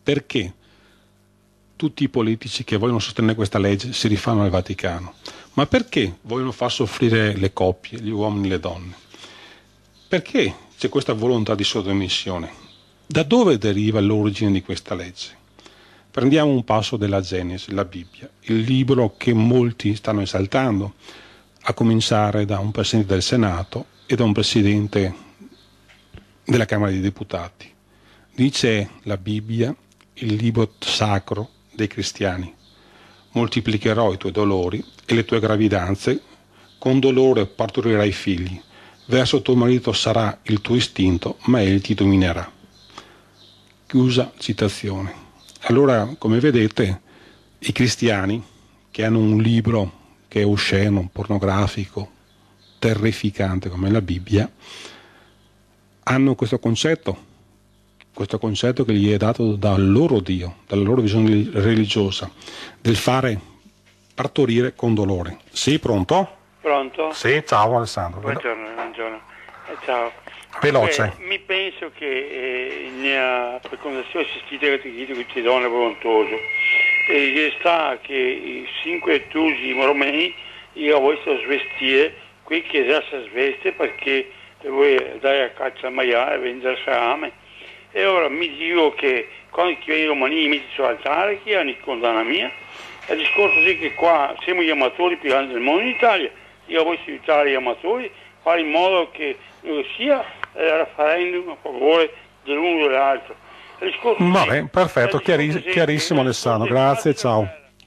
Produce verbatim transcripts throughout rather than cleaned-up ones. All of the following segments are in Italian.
Perché tutti i politici che vogliono sostenere questa legge si rifanno al Vaticano? Ma perché vogliono far soffrire le coppie, gli uomini e le donne? Perché c'è questa volontà di sottomissione? Da dove deriva l'origine di questa legge? Prendiamo un passo della Genesi, la Bibbia, il libro che molti stanno esaltando, a cominciare da un presidente del Senato e da un presidente della Camera dei Deputati. Dice la Bibbia, il libro sacro dei cristiani: moltiplicherò i tuoi dolori e le tue gravidanze, con dolore partorirai figli, verso tuo marito sarà il tuo istinto, ma egli ti dominerà. Chiusa citazione. Allora, come vedete, i cristiani che hanno un libro che è osceno, pornografico, terrificante come la Bibbia, hanno questo concetto, questo concetto che gli è dato dal loro Dio, dalla loro visione religiosa, del fare partorire con dolore. Sì, pronto? Pronto? Sì, ciao Alessandro. Buongiorno, buongiorno. Eh, ciao. Veloce. Eh, mi penso che eh, nella fecondazione assistita che ti donne volontoso eh, sta che i cinque tusi romani io ho visto svestire qui che già si sveste perché vuoi dare a caccia al maiale e vendere salame. E ora mi dico che quando i romani mi sul altare che hanno condanna mia, è il discorso è che qua siamo gli amatori più grandi del mondo in Italia, io voglio aiutare gli amatori, fare in modo che non sia il referendum a favore dell'uno o dell'altro. Vabbè, perfetto, chiari- chiarissimo Alessandro, grazie, ciao.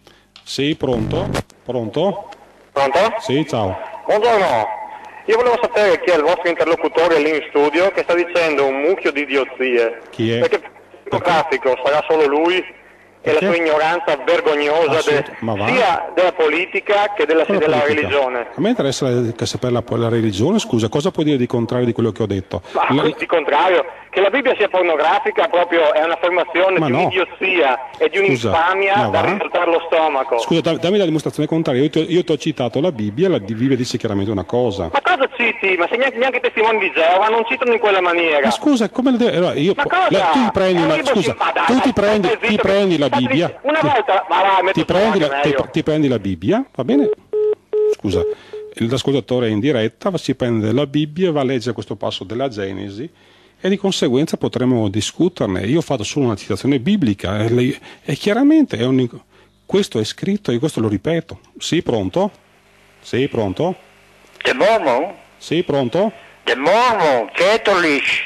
Sì, pronto? Pronto? Pronto? Sì, ciao. Buongiorno, io volevo sapere chi è il vostro interlocutore lì in studio che sta dicendo un mucchio di idiozie. Chi è? Perché il grafico sarà solo lui e la sua ignoranza vergognosa de, sia della politica che della, della religione. A me interessa che sapere la, la religione, scusa, cosa puoi dire di contrario di quello che ho detto? Ma la... di contrario, che la Bibbia sia pornografica proprio è un'affermazione ma di no. un'idiozia e di un'infamia da risaltare lo stomaco. Scusa, dammi la dimostrazione contraria, io ti, io ti ho citato la Bibbia, la Bibbia dice chiaramente una cosa. Ma cosa citi? Ma se neanche, neanche i testimoni di Geova non citano in quella maniera. Ma scusa, come le deve... allora, io, ma cosa? La, tu prendi una, scusa, dai, tu dai, ti prendi, dai, ti prendi la Bibbia, una ti, volta, va, va, ti, prendi la, ti, ti prendi la Bibbia, va bene? Scusa, l'ascoltatore è in diretta, si prende la Bibbia, va a leggere questo passo della Genesi e di conseguenza potremo discuterne. Io ho fatto solo una citazione biblica e, lei, e chiaramente è un, questo è scritto e questo lo ripeto. Sì, pronto? Sì, pronto? The Mormon? Sì, pronto? The Mormon, Catholic,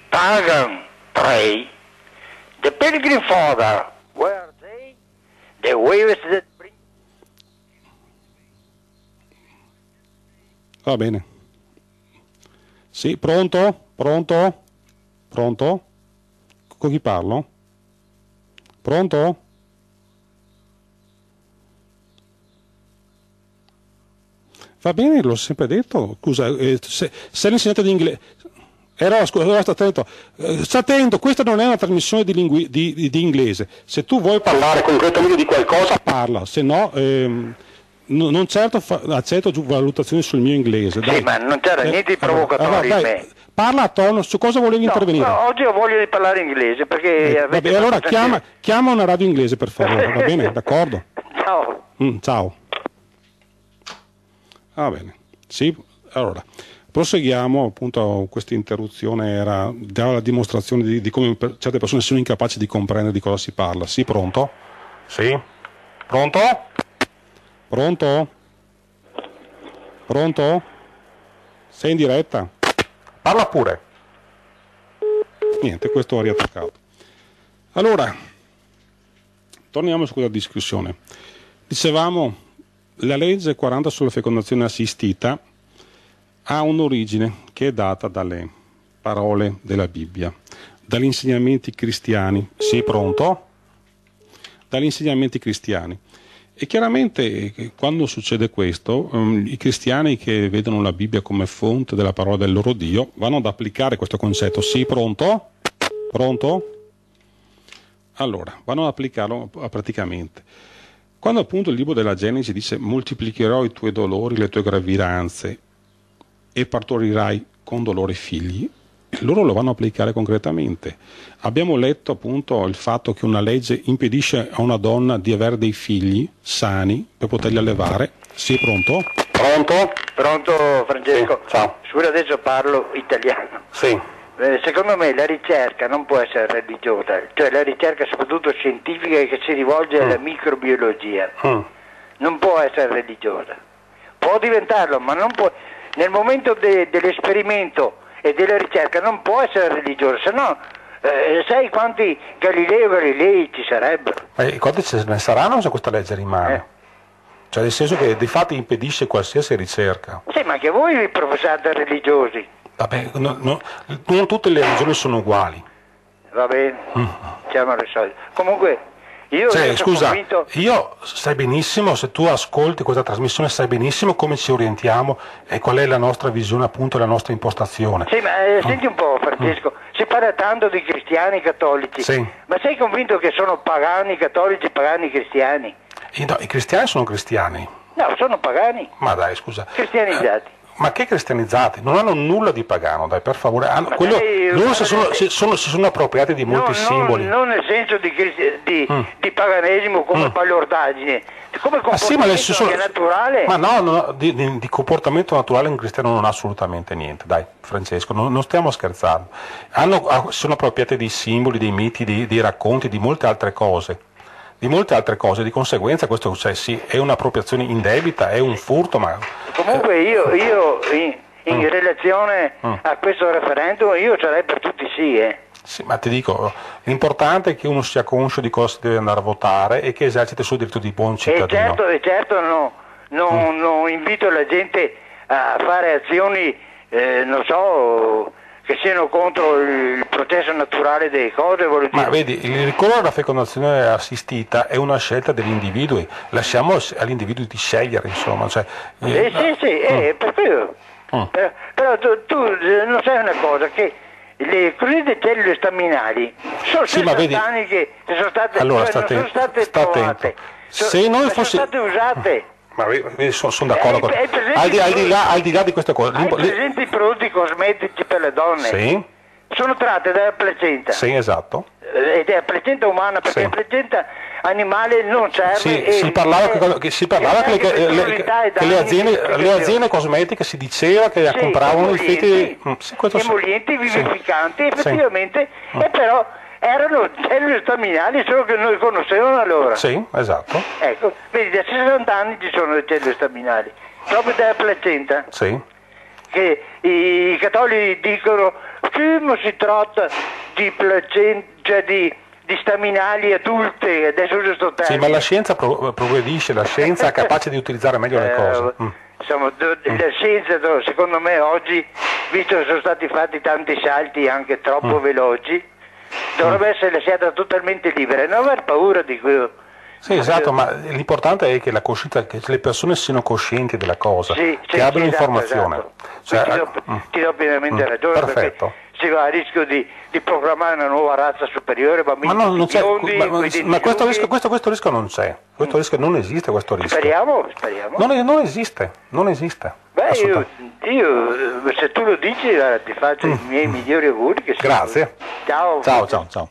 Pagan, pray. The Pilgrim Father, were they? The waves that bring... Va bene. Sì, pronto? Pronto? Pronto? Con chi parlo? Pronto? Va bene, l'ho sempre detto. Scusa, eh, se, sei l'insegnante di inglese... Era, scusa, sta attento. Eh, sta attento, questa non è una trasmissione di, lingui, di, di, di inglese. Se tu vuoi parlare concretamente di qualcosa, parla. Se no, ehm, no non certo fa, accetto valutazioni sul mio inglese. Sì, dai. ma non c'era eh, niente di allora, provocatorio allora, in me. Parla a tono, su cosa volevi no, intervenire? No, oggi ho voglia di parlare inglese perché... Eh, avete vabbè, allora fatto chiama, chiama una radio inglese per favore, va bene? D'accordo? Ciao. Mm, ciao. Va bene. Sì, allora, proseguiamo, appunto questa interruzione era dava la dimostrazione di, di come per, certe persone sono incapaci di comprendere di cosa si parla. Sì, pronto? Sì. Pronto? Pronto? Pronto? Sei in diretta? Parla pure. Niente, questo ha riattaccato. Allora, torniamo su quella discussione. Dicevamo, la legge quaranta sulla fecondazione assistita ha un'origine che è data dalle parole della Bibbia, dagli insegnamenti cristiani. Sì, pronto? Dagli insegnamenti cristiani. E chiaramente quando succede questo, um, i cristiani che vedono la Bibbia come fonte della parola del loro Dio vanno ad applicare questo concetto. Sì, pronto? Pronto? Allora, vanno ad applicarlo praticamente. Quando appunto il libro della Genesi dice moltiplicherò i tuoi dolori, le tue gravidanze e partorirai con dolore figli, loro lo vanno a applicare concretamente. Abbiamo letto appunto il fatto che una legge impedisce a una donna di avere dei figli sani per poterli allevare. Sì, pronto? Pronto? Pronto Francesco? Sì, ciao. Scusa, adesso parlo italiano. Sì. Eh, secondo me la ricerca non può essere religiosa, cioè la ricerca soprattutto scientifica che si rivolge alla Mm. microbiologia, Mm. non può essere religiosa. Può diventarlo, ma non può, nel momento de, dell'esperimento e della ricerca non può essere religiosa, se no eh, sai quanti Galileo Galilei ci sarebbero? E quanti ce ne saranno se questa legge rimane? Eh. Cioè nel senso che di fatto impedisce qualsiasi ricerca. Sì, ma che voi vi professate religiosi, Vabbè, no, no, non tutte le religioni sono uguali. va bene? Mm. Siamo risolti. Comunque io, Cioè, io sono scusa, convinto... io sai benissimo, se tu ascolti questa trasmissione sai benissimo come ci orientiamo e qual è la nostra visione, appunto, la nostra impostazione. Sì, ma eh, senti un po' Francesco, si parla tanto di cristiani cattolici, Sì. ma sei convinto che sono pagani cattolici, pagani cristiani? I, no, i cristiani sono cristiani. No, sono pagani, Ma dai, scusa. cristianizzati. Ma che cristianizzati? Non hanno nulla di pagano, dai, per favore. Hanno, Ma quello, dai, loro guarda, si sono, eh, si, sono, si sono appropriati di molti No, simboli. Non, non nel senso di, cristi- di, Mm. di paganesimo come Mm. balordaggine, come Ma sì, ma comportamento le- si sono- anche naturale. Ma no, no, di, di- di comportamento naturale un cristiano non ha assolutamente niente, dai Francesco, non, non stiamo scherzando. Hanno, ah, si sono appropriati dei simboli, dei miti, dei, dei racconti, di molte altre cose. Di molte altre cose, di conseguenza questo cioè, sì, è un'appropriazione indebita, è un furto, ma... Comunque io, io in, in Mm. relazione Mm. a questo referendum io sarei per tutti sì, eh. Sì, ma ti dico, l'importante è che uno sia conscio di cosa si deve andare a votare e che eserciti il suo diritto di buon E cittadino. certo, e certo no, non, non invito la gente a fare azioni, eh, non so, che siano contro il processo naturale delle cose, voglio Ma dire. vedi, il ricorso alla fecondazione assistita è una scelta degli individui, lasciamo agli individui di scegliere, insomma. Cioè, Eh, sì, sì, eh, per quello. Mm. Però, però tu, tu eh, non sai una cosa, che le cosiddette cellule staminali sono Sì, ma vedi- sostanze che sono state, Allora, cioè, sta non sono attento, state sta trovate, attento. So- Se noi ma fossi- sono state usate. Ma vedi, sono, sono d'accordo Eh, con hai te. presente Al di, al di i- là, al di là di queste cose. Hai l'impo- le- presente i prodotti cosmetici per le donne? Sì, Sono tratte dalla placenta. sì, esatto. Eh, Ed è la placenta umana, perché Sì. la placenta animale non serve. Sì, e- si parlava, e- che, che si parlava e che, anche le, che- le- fertilità e che le danni aziende, di le irrigazione. aziende cosmetiche si diceva che Sì, compravano i emollienti, feti mm, sì, questo sì. emollienti, Sì. vivificanti, Sì. effettivamente, e però erano cellule staminali solo che noi conoscevano allora. Sì, esatto. Ecco, vedi, da sessanta anni ci sono le cellule staminali, proprio dalla placenta, Sì. che i cattolici dicono sì, ma si tratta di placenta, cioè di, di staminali adulte, adesso uso sto Sì, termine. ma la scienza pro- progredisce, la scienza è capace di utilizzare meglio le Eh, cose. Mm. Insomma, do- la scienza, do- secondo me oggi, visto che sono stati fatti tanti salti anche troppo Mm. veloci, dovrebbe essere lasciata totalmente libera e non aver paura di quello. Sì, esatto, ma l'importante è che, la coscienza, che le persone siano coscienti della cosa, Sì, che sì, abbiano sì, esatto, informazione. esatto. Cioè, ti, do, mm. ti do pienamente Mm. ragione, Perfetto. perché si va a rischio di, di programmare una nuova razza superiore, Ma, bambini no, non c'è, biondi, ma, ma- guidi ma questo, lunghi. rischio, questo, questo rischio non c'è, questo rischio non esiste, questo rischio. Speriamo, speriamo. Non, è- non esiste, non esiste. Beh, io, Assolutamente. io, eh, se tu lo dici, eh, ti faccio i miei migliori auguri. Che siano- Grazie. Ciao. Ciao, ciao, ciao.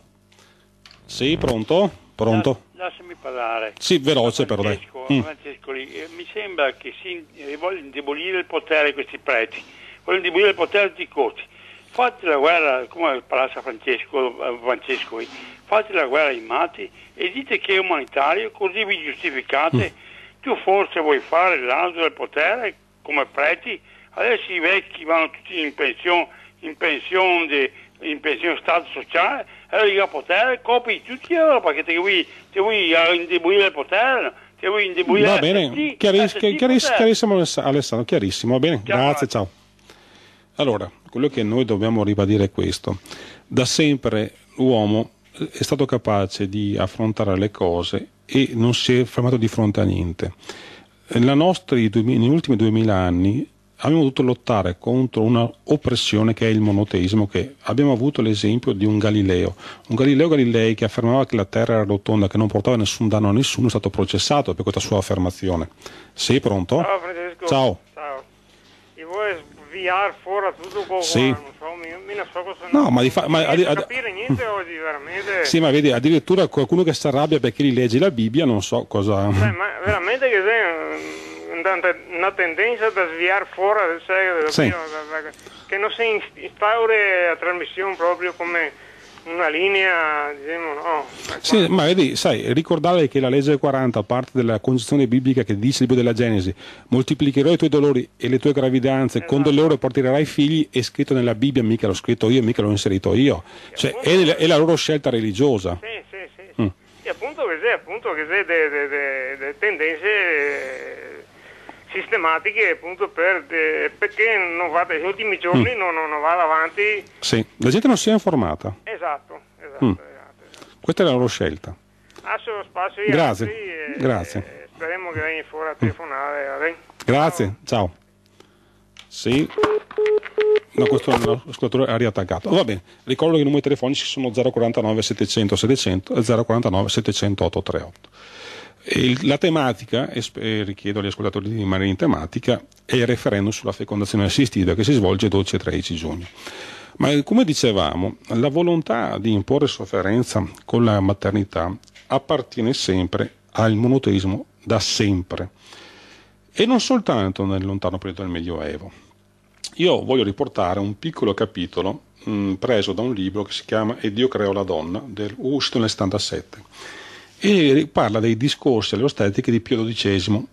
Sì, pronto? Pronto? Lasciami parlare. Sì, veloce però dai. Francesco, Mm. Francesco, eh, mi sembra che si eh, voglio indebolire il potere di questi preti, voglio indebolire il potere di costi. Fate la guerra, come parlasse Francesco, eh, Francesco, fate la guerra ai matti e dite che è umanitario, così vi giustificate. Mm. Tu forse vuoi fare l'asino del potere come preti, adesso i vecchi vanno tutti in pensione, in pensione, de, in pensione stato sociale, allora il potere copi tutti loro perché ti vuoi, ti vuoi eh, indebolire il potere, ti vuoi indebolire Va la bene, S T, chiaris- la S T chiaris- potere. chiarissimo Aless- Alessandro, chiarissimo, va bene, Ciao, grazie, ciao. Allora, quello che noi dobbiamo ribadire è questo. Da sempre l'uomo è stato capace di affrontare le cose e non si è fermato di fronte a niente. La nostra, negli ultimi duemila anni abbiamo dovuto lottare contro una oppressione che è il monoteismo, che abbiamo avuto l'esempio di un Galileo, un Galileo Galilei che affermava che la Terra era rotonda, che non portava nessun danno a nessuno, è stato processato per questa sua affermazione. Sei pronto? Ciao Francesco. Ciao. Ciao. Io vorrei sviare fuori tutto quello, sì. non so, mi, mi non so cosa... No, ma di fa... ma, non riesco ad... a capire niente oggi, veramente... Sì, ma vedi, addirittura qualcuno che si arrabbia perché gli leggi la Bibbia, non so cosa... Beh, ma veramente che c'è una tendenza da sviare fuori, sai, sì. che non si instaure la trasmissione proprio come... una linea, diciamo, no. Sì, ma vedi, sai, ricordare che la legge quaranta parte dalla concezione biblica che dice il libro della Genesi: moltiplicherò i tuoi dolori e le tue gravidanze, esatto. Con dolore porterai figli, è scritto nella Bibbia, mica l'ho scritto io, mica l'ho inserito io. Cioè, appunto, è, è la loro scelta religiosa. Sì, sì, sì. Mm. E appunto che c'è, appunto che c'è delle tendenze sistematiche, appunto, per de, perché non va, negli ultimi giorni mm. non, non, non va avanti. Sì, la gente non si è informata. Esatto, esatto, mm. esatto, esatto. Questa è la loro scelta. Lascio spazio Grazie. Altri e, Grazie. E speriamo che venga fuori a telefonare. Mm. Grazie, ciao. ciao. Sì. No, questo l'ascoltatore ha riattaccato. Va bene, ricordo che i numeri telefonici sono zero quarantanove settecento settecento e zero quarantanove settecento ottocentottrentotto. Il, la tematica, e richiedo agli ascoltatori di rimanere in tematica, è il referendum sulla fecondazione assistita che si svolge dodici e tredici giugno. Ma come dicevamo, la volontà di imporre sofferenza con la maternità appartiene sempre al monoteismo da sempre, e non soltanto nel lontano periodo del Medioevo. Io voglio riportare un piccolo capitolo mh, preso da un libro che si chiama E Dio creò la donna, del, uscito nel settantasette. E parla dei discorsi alle ostetiche di Pio dodicesimo,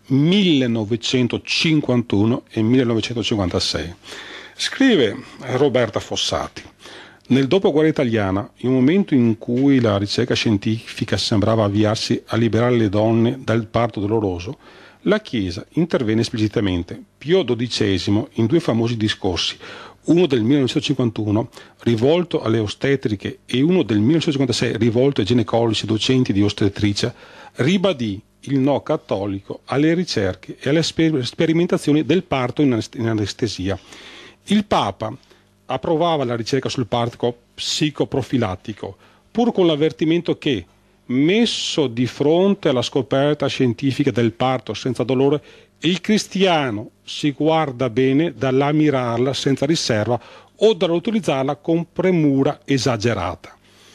millenovecentocinquantuno e millenovecentocinquantasei. Scrive Roberta Fossati: nel dopoguerra italiana, in un momento in cui la ricerca scientifica sembrava avviarsi a liberare le donne dal parto doloroso, la Chiesa intervenne esplicitamente. Pio dodicesimo, in due famosi discorsi, uno del millenovecentocinquantuno rivolto alle ostetriche e uno del millenovecentocinquantasei rivolto ai ginecologi docenti di ostetricia, ribadì il no cattolico alle ricerche e alle sper- sperimentazioni del parto in, anest- in anestesia. Il Papa approvava la ricerca sul parto psicoprofilattico, pur con l'avvertimento che, messo di fronte alla scoperta scientifica del parto senza dolore, il cristiano si guarda bene dall'ammirarla senza riserva o dall'utilizzarla con premura esagerata.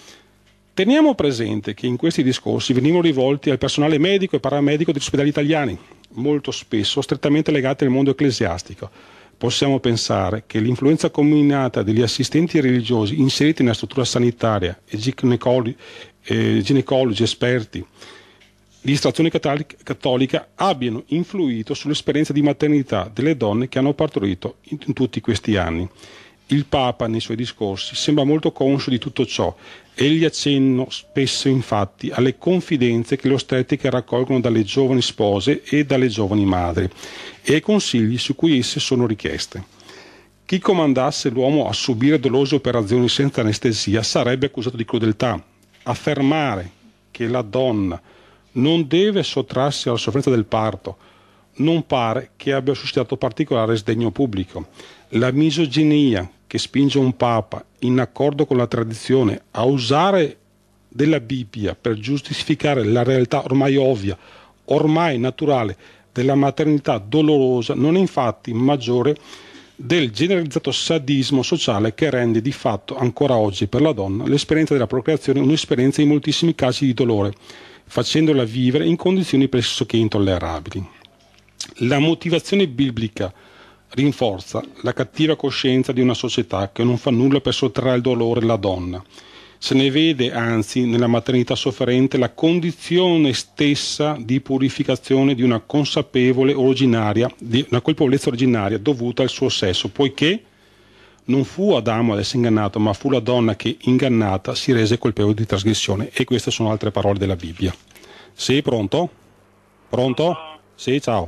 Teniamo presente che in questi discorsi venivano rivolti al personale medico e paramedico degli ospedali italiani, molto spesso strettamente legati al mondo ecclesiastico. Possiamo pensare che l'influenza combinata degli assistenti religiosi inseriti nella struttura sanitaria e ginecologi, eh, ginecologi esperti di istruzione cattolica abbiano influito sull'esperienza di maternità delle donne che hanno partorito in, in tutti questi anni. Il Papa nei suoi discorsi sembra molto conscio di tutto ciò. Egli accenna spesso infatti alle confidenze che le ostetriche raccolgono dalle giovani spose e dalle giovani madri e ai consigli su cui esse sono richieste. Chi comandasse l'uomo a subire dolorose operazioni senza anestesia sarebbe accusato di crudeltà. Affermare che la donna non deve sottrarsi alla sofferenza del parto non pare che abbia suscitato particolare sdegno pubblico. La misoginia che spinge un Papa, in accordo con la tradizione, a usare della Bibbia per giustificare la realtà ormai ovvia, ormai naturale, della maternità dolorosa, non è infatti maggiore del generalizzato sadismo sociale che rende di fatto ancora oggi per la donna l'esperienza della procreazione un'esperienza in moltissimi casi di dolore, facendola vivere in condizioni pressoché intollerabili. La motivazione biblica rinforza la cattiva coscienza di una società che non fa nulla per sottrarre il dolore alla donna. Se ne vede anzi nella maternità sofferente la condizione stessa di purificazione di una consapevole originaria, di una colpevolezza originaria dovuta al suo sesso, poiché non fu Adamo ad essere ingannato, ma fu la donna che, ingannata, si rese colpevole di trasgressione. E queste sono altre parole della Bibbia. Sì, pronto? Pronto? Sì, ciao.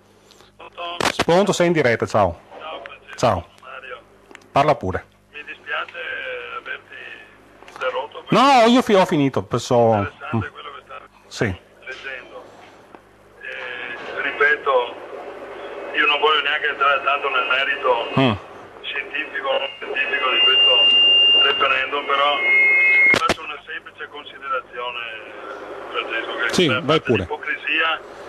Pronto, sei in diretta, ciao. Ciao, Francesco. Ciao. Mario. Parla pure. Mi dispiace averti interrotto. No, io fi- ho finito, perciò... Interessante quello che sta sì. leggendo. E, ripeto, io non voglio neanche entrare tanto nel merito mm. scientifico o non scientifico di questo referendum, però faccio una semplice considerazione, Francesco, che sì, vai pure. l'ipocrisia è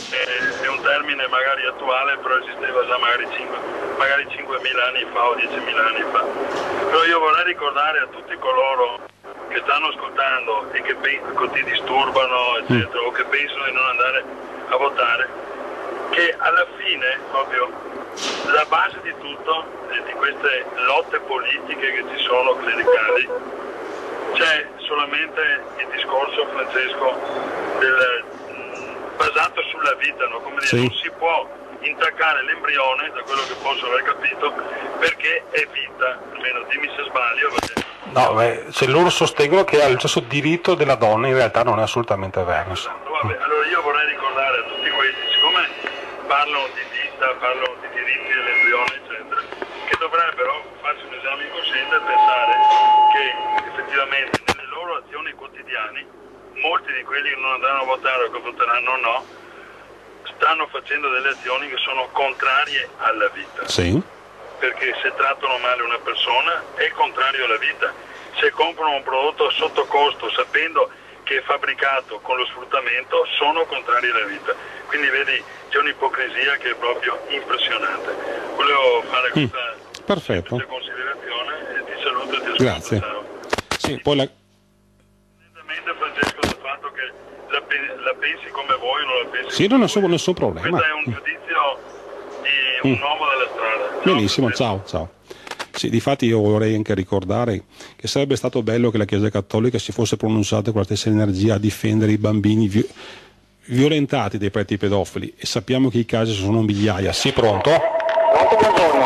è un termine magari attuale, però esisteva già magari, cinque, magari cinquemila anni fa o diecimila anni fa. Però io vorrei ricordare a tutti coloro che stanno ascoltando e che, che ti disturbano, eccetera, mm. o che pensano di non andare a votare, che alla fine, proprio, la base di tutto, eh, di queste lotte politiche che ci sono clericali, c'è solamente il discorso, Francesco, del, mh, basato sulla vita, no? Come dire, sì. Non si può intaccare l'embrione, da quello che posso aver capito, perché è vita, almeno dimmi se sbaglio. Perché... No, beh, se loro sostengono che ha lo stesso diritto della donna, in realtà non è assolutamente vero. Vabbè, allora io vorrei ricordare a tutti questi, siccome parlano di vita, parlano di diritti dell'embrione, eccetera, che dovrebbero farsi un esame di coscienza e pensare che effettivamente nelle loro azioni quotidiane, molti di quelli che non andranno a votare o che voteranno no, stanno facendo delle azioni che sono contrarie alla vita. Sì. Perché se trattano male una persona è contrario alla vita. Se comprano un prodotto a sotto costo sapendo che è fabbricato con lo sfruttamento, sono contrari alla vita. Quindi vedi, c'è un'ipocrisia che è proprio impressionante. Volevo fare questa, mm, perfetto. questa considerazione e ti saluto e ti ascolto. Grazie. Ciao. Sì, poi la... Francesco, del fatto che la, la pensi come vuoi o non la pensi sì, non ho nessun, nessun problema. Questo è un giudizio di un mm. uomo della strada. Ciao, benissimo, Francesco. ciao, ciao. Sì, difatti io vorrei anche ricordare che sarebbe stato bello che la Chiesa Cattolica si fosse pronunciata con la stessa energia a difendere i bambini vi violentati dai preti pedofili, e sappiamo che i casi sono migliaia. Sì, pronto? Pronto, buongiorno.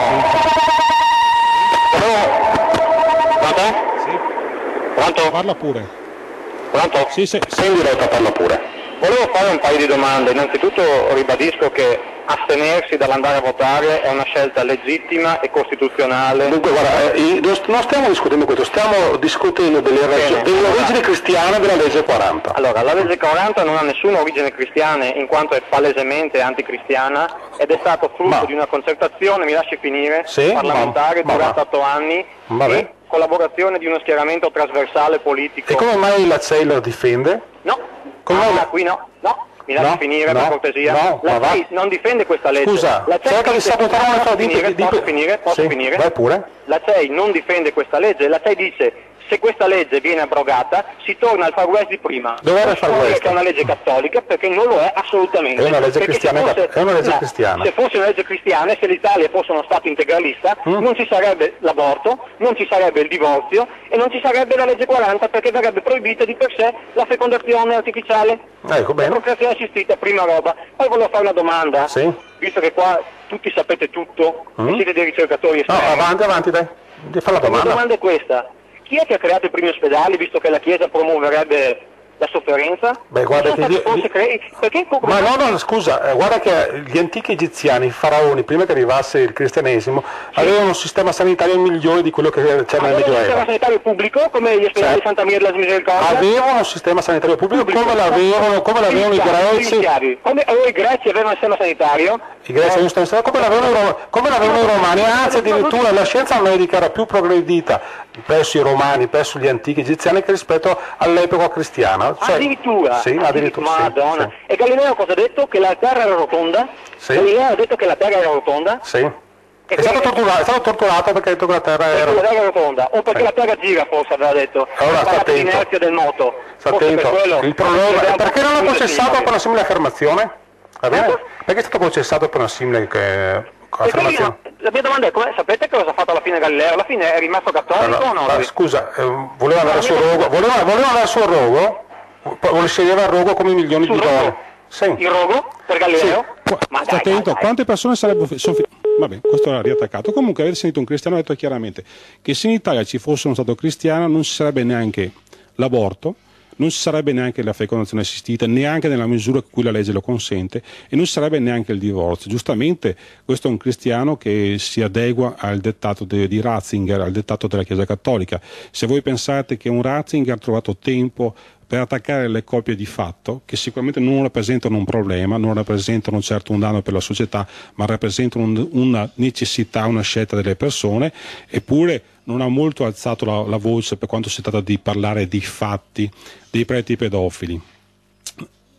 Pronto? Sì. Pronto? Parla pure. Pronto? Sì, sì. Sei in diretta, parla pure. Volevo fare un paio di domande. Innanzitutto ribadisco che astenersi dall'andare a votare è una scelta legittima e costituzionale. Dunque guarda, eh, non stiamo discutendo questo, stiamo discutendo delle, reg delle origini cristiane della legge quaranta. Allora, la legge quaranta non ha nessuna origine cristiana in quanto è palesemente anticristiana ed è stato frutto ma. di una concertazione, mi lasci finire, sì, parlamentare ma. durata otto anni Vabbè. e collaborazione di uno schieramento trasversale politico. E come mai la C E I lo difende? No, come ah, la... qui no, no. Mi lasci no, finire no, per cortesia? No, la C E I non difende questa legge. Scusa, la C E I cerca di sabotare una tua finire, di... Posso finire? Posso sì, finire? Vai pure. La C E I non difende questa legge, la C E I dice se questa legge viene abrogata si torna al Far West di prima. Dov'era il Far West? Che è una legge cattolica, perché non lo è assolutamente. È una legge perché cristiana. Fosse, è una legge no, cristiana. Se fosse una legge cristiana e se l'Italia fosse uno Stato integralista mm. non ci sarebbe l'aborto, non ci sarebbe il divorzio e non ci sarebbe la legge quaranta, perché verrebbe proibita di per sé la fecondazione artificiale. Ecco, bene. La procreazione assistita, prima roba. Poi volevo fare una domanda, sì. visto che qua tutti sapete tutto mm. e siete dei ricercatori esterni. No, avanti, avanti, dai. Fa la domanda. La domanda è questa. Chi è che ha creato i primi ospedali, visto che la Chiesa promuoverebbe la sofferenza? Beh, guarda che gli... Perché... Ma no, no, scusa, eh, guarda che gli antichi egiziani, i faraoni, prima che arrivasse il cristianesimo, sì. avevano un sistema sanitario migliore di quello che c'era nel Medioevo. Un sistema sanitario pubblico, come gli ospedali di Santa Maria della Misericordia? Avevano un sistema sanitario pubblico, pubblico. come l'avevano come l'avevano i greci. Come i greci avevano un sistema sanitario? I greci avevano un sistema sanitario, come l'avevano, come l'avevano i romani, anzi addirittura la scienza medica era più progredita presso i romani, presso gli antichi egiziani che rispetto all'epoca cristiana. Cioè, addirittura? Sì, addirittura. Madonna. Sì, sì. E Galileo cosa ha detto? Che la Terra era rotonda? Sì. Galileo ha detto che la Terra era rotonda? Sì. È stato, torturato, è stato torturato perché ha detto che la Terra era... La Terra è rotonda, o perché sì. la Terra gira forse aveva detto. Allora sta attento. L'inerzia del moto. Sta attento. Per il problema è perché non è processato per una simile affermazione? Va bene? Eh? Perché è stato processato per una simile che... Io, la mia domanda è, come, sapete cosa ha fatto alla fine Galileo? Alla fine è rimasto cattolico allora, o no? Scusa, eh, voleva andare sul rogo, voleva, voleva andare sul rogo, sceglieva il rogo come milioni di dollari. Sì. Il rogo per Galileo? Sì. Ma sta attento, dai, dai. Quante persone sarebbero... Sono... Vabbè, questo era riattaccato. Comunque avete sentito un cristiano ha detto chiaramente che se in Italia ci fosse uno Stato cristiano non ci sarebbe neanche l'aborto, non ci sarebbe neanche la fecondazione assistita, neanche nella misura in cui la legge lo consente, e non ci sarebbe neanche il divorzio. Giustamente questo è un cristiano che si adegua al dettato de, di Ratzinger, al dettato della Chiesa Cattolica. Se voi pensate che un Ratzinger ha trovato tempo per attaccare le coppie di fatto, che sicuramente non rappresentano un problema, non rappresentano certo un danno per la società, ma rappresentano un, una necessità, una scelta delle persone, eppure non ha molto alzato la, la voce per quanto si tratta di parlare di fatti dei preti pedofili.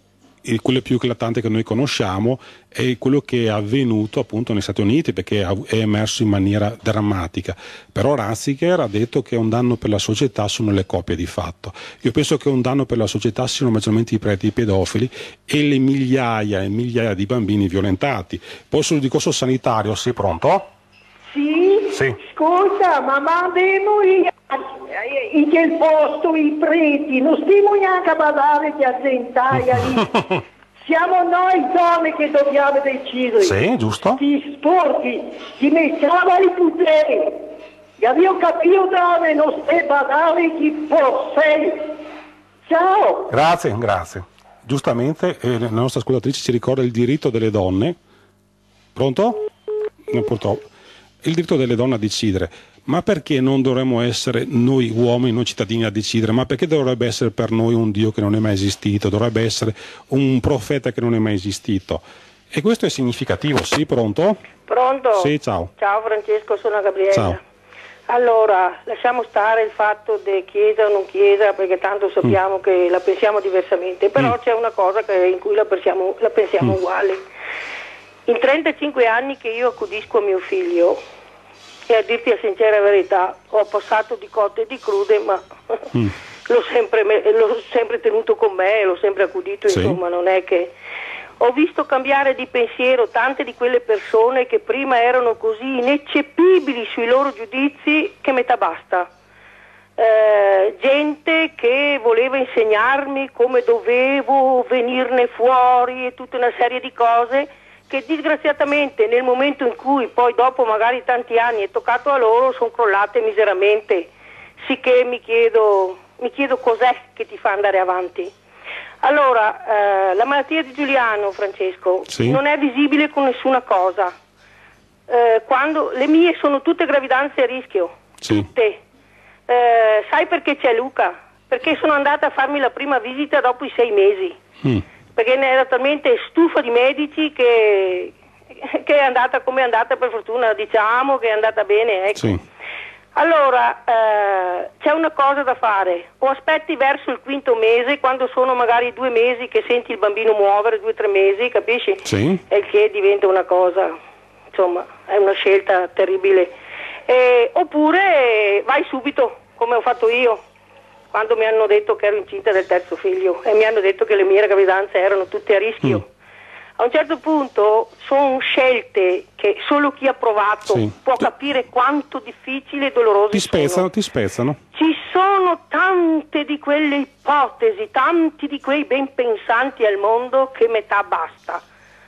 e quello più eclatante che noi conosciamo è quello che è avvenuto appunto negli Stati Uniti, perché è emerso in maniera drammatica. Però Ratzinger ha detto che un danno per la società sono le coppie di fatto. Io penso che un danno per la società siano maggiormente i preti pedofili e le migliaia e migliaia di bambini violentati. Poi sul discorso sanitario, sei pronto? Sì? Sì. Scusa, ma abbiamo in quel posto i preti, non stiamo neanche a badare di azzentaia lì. Siamo noi donne che dobbiamo decidere. Sì, giusto. Ti sporchi, ti mettiamo i poteri. Io capito donne, non stai badare chi può sei. Ciao. Grazie, grazie. Giustamente eh, la nostra ascoltatrice ci ricorda il diritto delle donne. Pronto? No, purtroppo. Il diritto delle donne a decidere. Ma perché non dovremmo essere noi uomini, noi cittadini a decidere? Ma perché dovrebbe essere per noi un Dio che non è mai esistito? Dovrebbe essere un profeta che non è mai esistito? E questo è significativo, sì, pronto? Pronto? Sì, ciao. Ciao Francesco, sono Gabriella. Ciao. Allora, lasciamo stare il fatto di chiesa o non chiesa, perché tanto sappiamo mm. che la pensiamo diversamente, però mm. c'è una cosa che, in cui la pensiamo, la pensiamo mm. uguale. In trentacinque anni che io accudisco a mio figlio, e a dirti la sincera verità, ho passato di cotte e di crude, ma mm. l'ho, sempre, l'ho sempre tenuto con me, l'ho sempre accudito, sì. Insomma, non è che... Ho visto cambiare di pensiero tante di quelle persone che prima erano così ineccepibili sui loro giudizi che metà basta. Eh, gente che voleva insegnarmi come dovevo venirne fuori e tutta una serie di cose che disgraziatamente nel momento in cui poi dopo magari tanti anni è toccato a loro sono crollate miseramente, sicché mi chiedo, mi chiedo cos'è che ti fa andare avanti. Allora, eh, la malattia di Giuliano, Francesco, sì. non è visibile con nessuna cosa. Eh, quando le mie sono tutte gravidanze a rischio, sì. tutte. Eh, sai perché c'è Luca? Perché sono andata a farmi la prima visita dopo i sei mesi. Mm. Perché ne era talmente stufa di medici che, che è andata come è andata, per fortuna, diciamo che è andata bene, ecco. Sì. Allora, eh, c'è una cosa da fare, o aspetti verso il quinto mese, quando sono magari due mesi che senti il bambino muovere, due o tre mesi, capisci? Sì. E che diventa una cosa, insomma, è una scelta terribile. Eh, oppure vai subito, come ho fatto io, quando mi hanno detto che ero incinta del terzo figlio e mi hanno detto che le mie gravidanze erano tutte a rischio. Mm. A un certo punto sono scelte che solo chi ha provato sì. può capire quanto difficile e doloroso ti spezzano, sono. Ti spezzano. Ci sono tante di quelle ipotesi, tanti di quei ben pensanti al mondo che metà basta.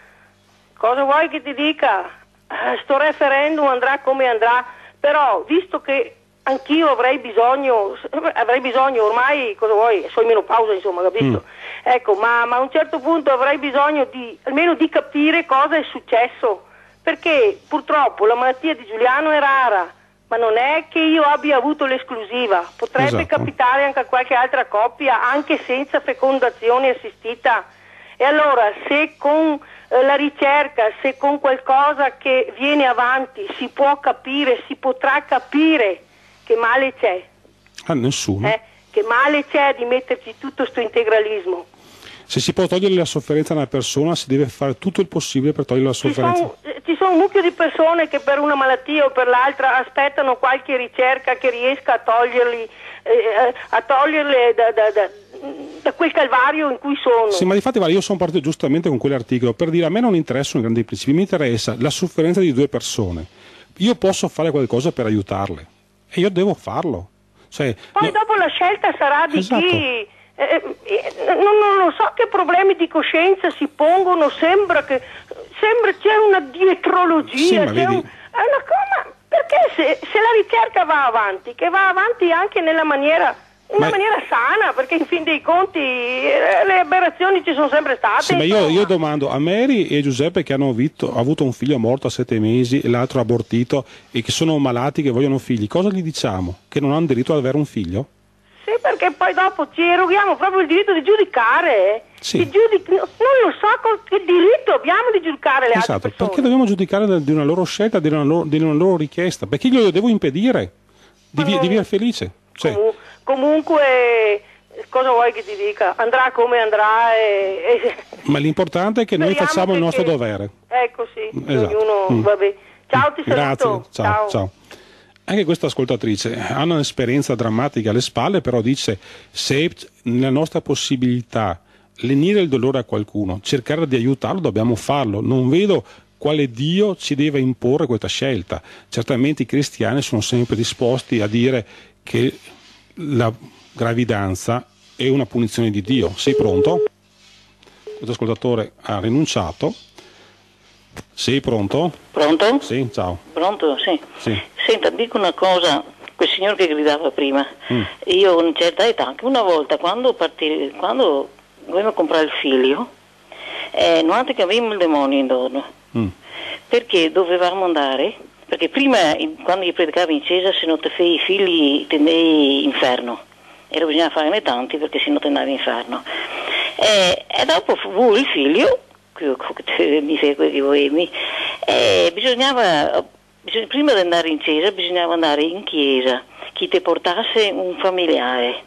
Cosa vuoi che ti dica? Eh, sto referendum andrà come andrà, però visto che anch'io avrei bisogno, avrei bisogno ormai, cosa vuoi, sono in menopausa insomma, capito? Mm. Ecco, ma, ma a un certo punto avrei bisogno di, almeno di capire cosa è successo, perché purtroppo la malattia di Giuliano è rara, ma non è che io abbia avuto l'esclusiva, potrebbe esatto. capitare anche a qualche altra coppia, anche senza fecondazione assistita. E allora, se con eh, la ricerca, se con qualcosa che viene avanti si può capire, si potrà capire che male c'è? A nessuno. Eh? Che male c'è di metterci tutto sto integralismo? Se si può togliere la sofferenza da una persona, si deve fare tutto il possibile per togliere la sofferenza. Ci sono, ci sono un mucchio di persone che per una malattia o per l'altra aspettano qualche ricerca che riesca a toglierli, eh, a toglierle da, da, da, da quel calvario in cui sono. Sì, ma di fatti io sono partito giustamente con quell'articolo per dire a me non interessano i grandi principi, mi interessa la sofferenza di due persone. Io posso fare qualcosa per aiutarle e io devo farlo. Cioè, poi no... dopo la scelta sarà di esatto. chi... Eh, eh, non, non lo so che problemi di coscienza si pongono, sembra che sembra c'è una dietrologia, sì, c'è vedi... un, è una cosa, perché se, se la ricerca va avanti, che va avanti anche nella maniera, in una ma... maniera sana, perché in fin dei conti eh, le aberrazioni ci sono sempre state. Sì, ma io, io domando a Mary e Giuseppe che hanno avuto, avuto un figlio morto a sette mesi e l'altro abortito e che sono malati, che vogliono figli, cosa gli diciamo? Che non hanno diritto ad avere un figlio? Sì, perché poi dopo ci eroghiamo proprio il diritto di giudicare. Sì. Di giudic- non lo so che diritto abbiamo di giudicare le esatto, altre persone. Perché dobbiamo giudicare di una loro scelta, di una loro, di una loro richiesta? Perché io glielo devo impedire di, vi- di vivere felice? Cioè... Comun- comunque cosa vuoi che ti dica? Andrà come andrà e... e... Ma l'importante è che noi Speriamo facciamo il nostro che... dovere. Ecco, sì, Esatto. ognuno... Mm. Vabbè. Ciao, ti saluto. Grazie, ciao, ciao. ciao. Anche questa ascoltatrice ha un'esperienza drammatica alle spalle, però dice: se nella nostra possibilità lenire il dolore a qualcuno, cercare di aiutarlo, dobbiamo farlo. Non vedo quale Dio ci deve imporre questa scelta. Certamente i cristiani sono sempre disposti a dire che la gravidanza è una punizione di Dio. Sei pronto? Questo ascoltatore ha rinunciato. Sei pronto? Pronto? Sì, ciao. Pronto, sì. Sì. Senta, dico una cosa, quel signor che gridava prima, mm. io ho una certa età, anche una volta quando, partì, quando dovevamo comprare il figlio, eh, non che avevamo il demonio intorno, mm. perché dovevamo andare, perché prima quando io predicavo in chiesa se non te fai i figli te andai inferno, e bisognava farne tanti perché se no te andavi inferno. Eh, e dopo fu il figlio, mi fai quello che volevi, e bisognava, bisogna, prima di andare in chiesa bisognava andare in chiesa, chi ti portasse un familiare,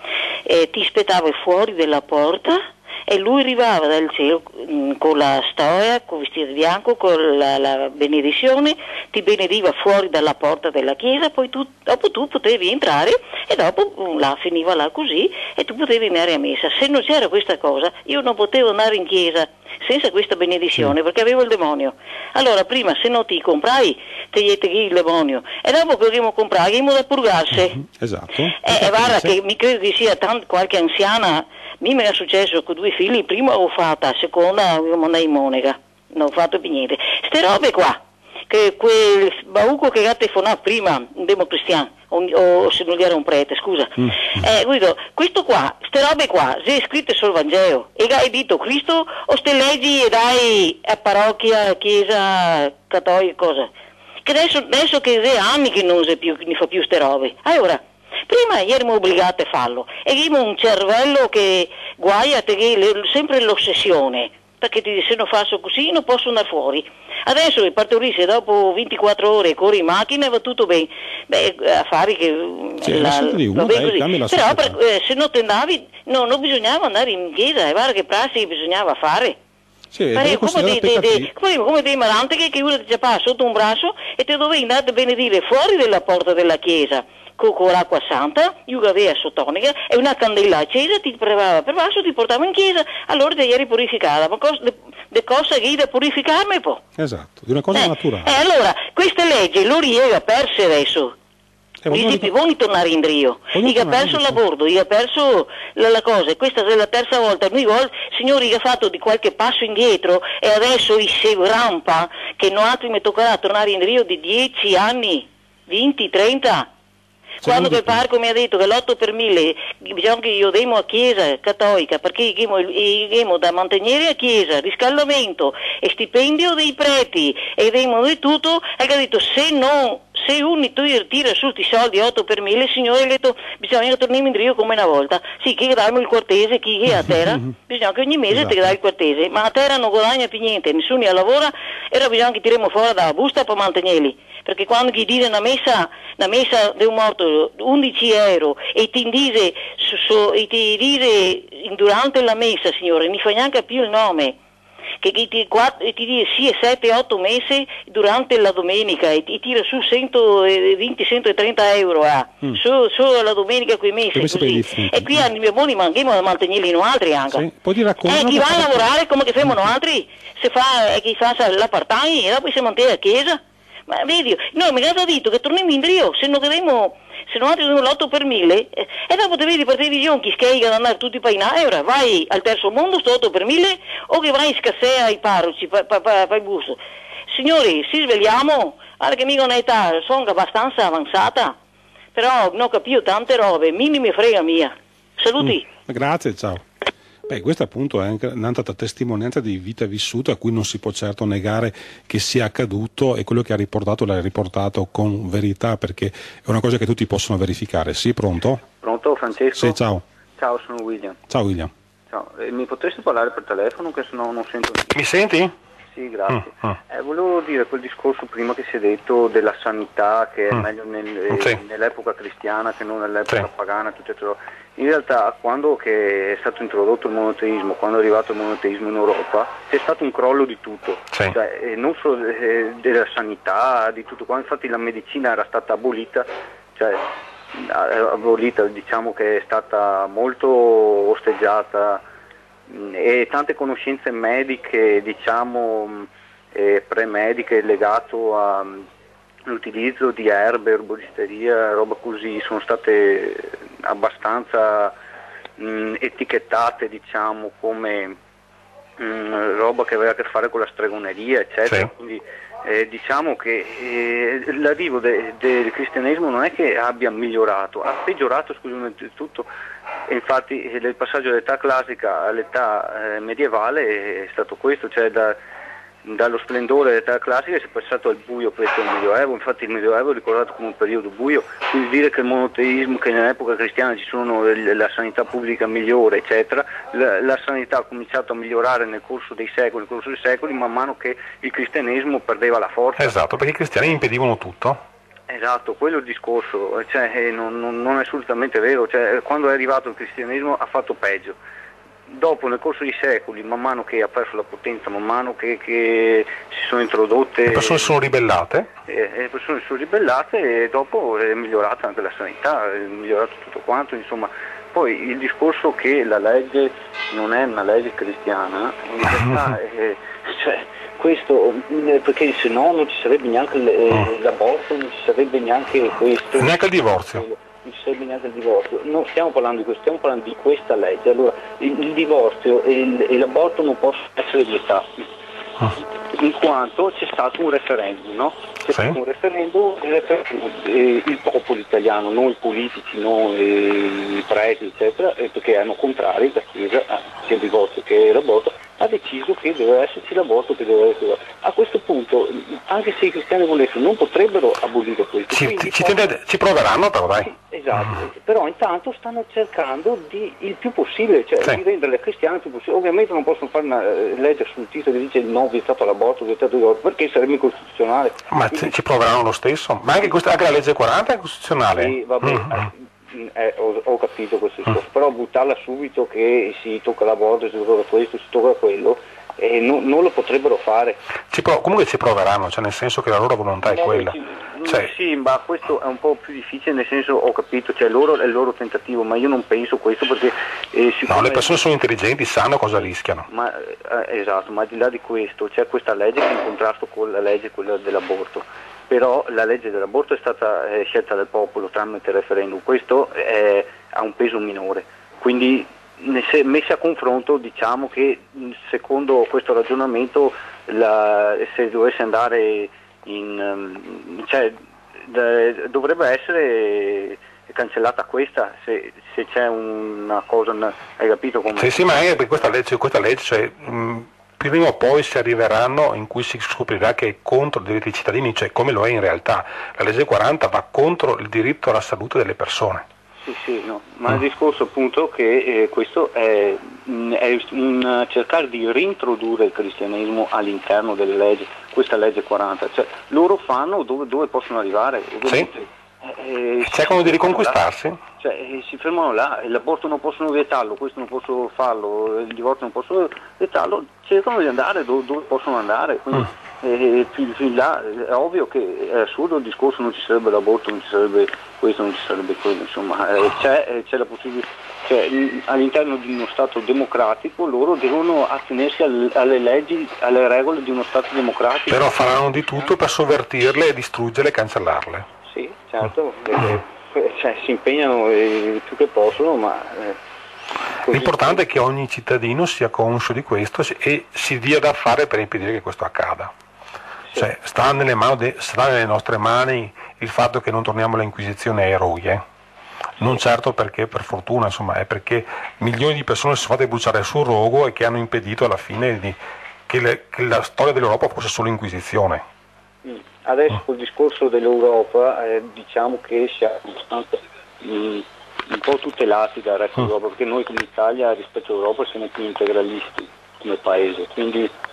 e ti aspettava fuori dalla porta e lui arrivava dal cielo mh, con la storia, con il vestito bianco, con la, la benedizione, ti benediva fuori dalla porta della chiesa, poi tu, dopo tu potevi entrare e dopo mh, là finiva là così e tu potevi andare a messa. Se non c'era questa cosa io non potevo andare in chiesa senza questa benedizione, perché avevo il demonio. Allora prima se non ti comprai te gli teghi il demonio e dopo che dobbiamo comprare dobbiamo da purgarsi. Mm-hmm. Esatto. E eh, guarda che mi credo che sia tanto, qualche anziana. Mi è successo con due figli, prima ho fatto, la seconda ho mandato in monaca, non ho fatto più niente. Ste robe qua, che quel bauco che ha telefonato prima, un democristiano, o, o se non gli era un prete, scusa. Mm. Eh, guido, questo qua, ste robe qua, se è scritte sul Vangelo, e hai detto Cristo, o ste leggi e dai a parrocchia, chiesa, cattolica, cosa? Che adesso, adesso che è anni che non si più, ne fa più ste robe. Allora, prima eravamo obbligati a farlo e abbiamo un cervello che guaia sempre l'ossessione, perché ti dice se non faccio così non posso andare fuori. Adesso il partorisce dopo ventiquattro ore corri in macchina e va tutto bene. Beh, affari che sì, la, di uno, va dai, così. Però per, eh, se non te andavi no, non bisognava andare in chiesa, e guarda che prassi bisognava fare. Sì, Pare, come, dei, dei, dei, come, come dei malanti che uno ti passa sotto un braccio e te dovevi andare a benedire fuori dalla porta della chiesa con, con l'acqua santa, io aveva sotonica e una candela accesa ti prelevava per basso, ti portava in chiesa, allora ti eri purificata. Ma cosa, de, de cosa che da purificarmi poi? Esatto, di una cosa eh, naturale. E eh, allora, queste leggi lo riega perse adesso. Gli dici, vuoi tornare in Rio? Io ho perso il lavoro, io ho perso la, la cosa, e questa è la terza volta. Noi vol, signori, io ho fatto di qualche passo indietro e adesso si rampa che non altri mi toccherà tornare in Rio di dieci anni, venti, trenta. Quando quel parco mi ha detto che l'otto per mille bisogna che io demo a chiesa cattolica, perché abbiamo da mantenere a chiesa, riscaldamento e stipendio dei preti e demo di tutto, e ha detto se non se uno tira su questi soldi otto per mille, il signore ha detto bisogna che torniamo in Rio come una volta, sì, che darmi il quartese, chi è a terra, bisogna che ogni mese esatto. Ti dai il quartese, ma a terra non guadagna più niente, nessuno lavora, e ora bisogna che tiriamo fuori dalla busta per mantenerli, perché quando gli dice una messa, una messa di un morto undici euro e ti dice, su, su, e ti dice durante la messa, signore, non fa neanche più il nome, che ti, ti dice sì e sette otto mesi durante la domenica e ti tira su centoventi centotrenta euro ah. mm. su, su la domenica quei mesi così. E qui a mio buoni manchiamo da mantenerli in altri anche sì. Poi ti racconto eh, chi va a lavorare come che fanno altri se fa, eh, chi fa la part-time e dopo si mantiene a chiesa, ma vedi, noi mi hanno detto che torniamo in Rio se non dobbiamo se non abbiamo l'otto per mille eh, e dopo ti vedi per televisione chi schega ad andare tutti per in euro, vai al terzo mondo sto otto per mille o che vai in scassea ai parroci per pa, pa, pa il bus. Signori, si svegliamo, guarda che mica un'età sono abbastanza avanzata, però non capisco tante robe, minimi frega mia. Saluti. Mm, grazie, ciao. Beh, questa appunto è anche un'altra testimonianza di vita vissuta a cui non si può certo negare che sia accaduto, e quello che ha riportato l'ha riportato con verità, perché è una cosa che tutti possono verificare. Sì, pronto? Pronto, Francesco? Sì, ciao. Ciao, sono William. Ciao William. Ciao, eh, mi potresti parlare per telefono che sennò non sento niente? Mi senti? Sì, grazie. Mm, mm. Eh, volevo dire quel discorso prima che si è detto della sanità, che è mm. meglio nel, sì. nell'epoca cristiana che non nell'epoca sì. pagana, tutto. In realtà quando che è stato introdotto il monoteismo, quando è arrivato il monoteismo in Europa, c'è stato un crollo di tutto, sì. cioè, eh, non solo eh, della sanità, di tutto qua, infatti la medicina era stata abolita, cioè abolita, diciamo che è stata molto osteggiata, e tante conoscenze mediche, diciamo eh, premediche, legato all'utilizzo di erbe, erboristeria, roba così, sono state abbastanza mh, etichettate, diciamo, come mh, roba che aveva a che fare con la stregoneria, eccetera. Sì. Quindi eh, diciamo che eh, l'arrivo de, del cristianesimo non è che abbia migliorato, ha peggiorato, scusami, tutto. E infatti il passaggio dall'età classica all'età eh, medievale è stato questo, cioè da, dallo splendore dell'età classica si è passato al buio presso il Medioevo. Infatti il Medioevo è ricordato come un periodo buio, quindi dire che il monoteismo, che nell'epoca cristiana ci sono la sanità pubblica migliore, eccetera, la, la sanità ha cominciato a migliorare nel corso dei secoli, nel corso dei secoli, man mano che il cristianesimo perdeva la forza. Esatto, perché i cristiani impedivano tutto. Esatto, quello è il discorso, cioè, eh, non, non, non è assolutamente vero, cioè, quando è arrivato il cristianesimo ha fatto peggio. Dopo, nel corso dei secoli, man mano che ha perso la potenza, man mano che, che si sono introdotte... Le persone si sono ribellate? Eh, le persone si sono ribellate e dopo è migliorata anche la sanità, è migliorato tutto quanto, insomma. Poi il discorso che la legge non è una legge cristiana, in realtà è... Cioè, questo, perché se no non ci sarebbe neanche eh, l'aborto, non ci sarebbe neanche questo. Neanche il divorzio. Non ci sarebbe neanche il divorzio. Non stiamo parlando di questo, stiamo parlando di questa legge. Allora, il, il divorzio e, il, e l'aborto non possono essere vietati, in quanto c'è stato un referendum, no? C'è sì. stato un referendum, il, referendum eh, il popolo italiano, non i politici, non i preti, eccetera, eh, perché erano contrari, la Chiesa, sia il divorzio che l'aborto, ha deciso che deve esserci l'aborto, che deve esserci l'aborto. A questo punto, anche se i cristiani volessero, non potrebbero abolire questo. Ci, ci, tende, ci proveranno però, dai. Esatto, mm. però intanto stanno cercando di il più possibile, cioè sì. di renderle cristiane il più possibile. Ovviamente non possono fare una uh, legge assolutista che dice no, vietato l'aborto, vietato l'aborto, perché sarebbe incostituzionale. Ma quindi, ci proveranno lo stesso? Ma anche, questa, anche la legge quaranta è costituzionale? Sì, vabbè. Mm. Eh, Eh, ho, ho capito questo discorso, mm. però buttarla subito che si tocca l'aborto, si tocca questo, si tocca quello, eh, no, non lo potrebbero fare. Ci pro- comunque ci proveranno, cioè nel senso che la loro volontà no, è quella. Ci, cioè... Sì, ma questo è un po' più difficile, nel senso ho capito, cioè loro è il loro tentativo, ma io non penso questo perché... Eh, no, le persone sono intelligenti, sanno cosa rischiano. Ma, eh, esatto, ma al di là di questo c'è questa legge che è in contrasto con la legge, quella dell'aborto. Però la legge dell'aborto è stata eh, scelta dal popolo tramite referendum, questo eh, ha un peso minore, quindi se, messi a confronto diciamo che secondo questo ragionamento la, se dovesse andare in... cioè de, dovrebbe essere cancellata questa se, se c'è una cosa, hai capito come? Sì, sì, ma è per questa legge, questa legge cioè, mh, prima o poi si arriveranno in cui si scoprirà che è contro i diritti dei cittadini, cioè come lo è in realtà. La legge quaranta va contro il diritto alla salute delle persone. Sì, sì, no, ma mm. il discorso appunto che eh, questo è, è un cercare di reintrodurre il cristianesimo all'interno delle leggi, questa legge quaranta, cioè loro fanno dove, dove possono arrivare. Ovviamente, sì. Eh, cercano di riconquistarsi? Là, cioè eh, si fermano là, l'aborto non possono vietarlo, questo non posso farlo, il divorzio non posso vietarlo, cercano di andare dove, dove possono andare, quindi mm. eh, più, più là è ovvio che è assurdo il discorso, non ci sarebbe l'aborto, non ci sarebbe questo, non ci sarebbe quello, insomma eh, c'è, eh, c'è la possibilità, cioè all'interno di uno Stato democratico loro devono attenersi al, alle leggi, alle regole di uno Stato democratico. Però faranno di tutto per sovvertirle, distruggerle e cancellarle. Sì, certo, eh, cioè, si impegnano eh, più che possono, ma... Eh, L'importante è che ogni cittadino sia conscio di questo e si dia da fare per impedire che questo accada. Sì. Cioè, sta nelle, mani de, sta nelle nostre mani il fatto che non torniamo all'Inquisizione a eroi, eh? Non certo perché, per fortuna, insomma, è perché milioni di persone si sono fatte bruciare sul rogo e che hanno impedito alla fine di, che, le, che la storia dell'Europa fosse solo Inquisizione. Adesso col discorso dell'Europa eh, diciamo che siamo abbastanza mh, un po' tutelati dal resto d'Europa, perché noi come Italia rispetto all'Europa siamo più integralisti come paese, quindi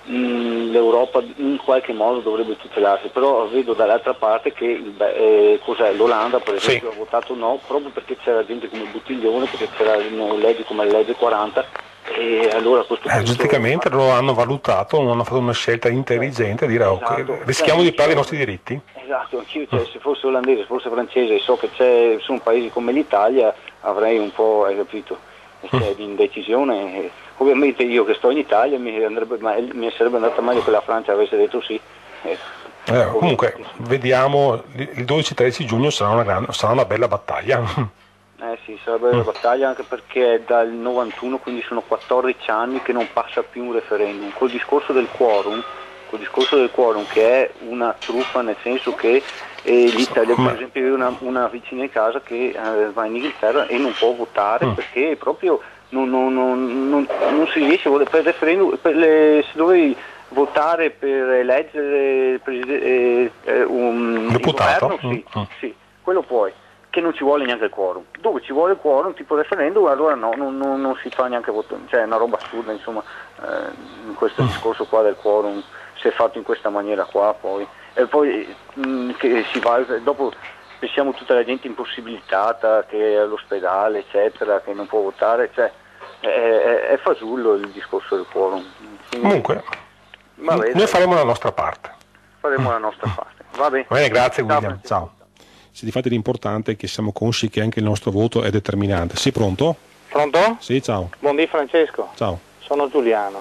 mh, l'Europa in qualche modo dovrebbe tutelarsi, però vedo dall'altra parte che il, eh, cos'è, l'Olanda per esempio sì. ha votato no proprio perché c'era gente come Buttiglione, perché c'erano leggi come la legge quaranta e allora a questo punto... Eh, giusticamente lo hanno valutato, non hanno fatto una scelta intelligente, dire esatto. ok, rischiamo di perdere i nostri diritti. Esatto, anch'io cioè, se fosse olandese, se fosse francese, so che c'è, sono paesi come l'Italia, avrei un po', hai capito, cioè, di indecisione. Ovviamente io che sto in Italia mi, andrebbe, mi sarebbe andata meglio che la Francia avesse detto sì. Eh, eh, comunque, vediamo, il dodici tredici giugno sarà una, gran, sarà una bella battaglia. Eh sì, sarà una bella mm. battaglia anche perché è dal novantuno, quindi sono quattordici anni che non passa più un referendum. Col discorso del quorum, col discorso del quorum che è una truffa nel senso che eh, l'Italia, per esempio, io ho una, una vicina di casa che eh, va in Inghilterra e non può votare mm. perché proprio non, non, non, non, non si riesce a votare per il referendum, per le, se dovevi votare per eleggere eh, eh, un deputato, governo, sì, mm. sì, quello puoi, che non ci vuole neanche il quorum. Dove ci vuole il quorum, tipo referendum, allora no, non, non, non si fa neanche voto, cioè è una roba assurda, insomma, eh, in questo mm. discorso qua del quorum, se è fatto in questa maniera qua, poi, e poi mh, che si va, dopo pensiamo tutta la gente impossibilitata che è all'ospedale, eccetera, che non può votare, cioè è, è, è fasullo il discorso del quorum. Quindi, comunque, vabbè, noi faremo la nostra parte. Faremo mm. la nostra parte. Va bene. Bene, grazie William. Ciao. Ciao. Sì, difatti l'importante è che siamo consci che anche il nostro voto è determinante. Sì, pronto? Pronto? Sì, ciao. Buondì Francesco. Ciao. Sono Giuliano.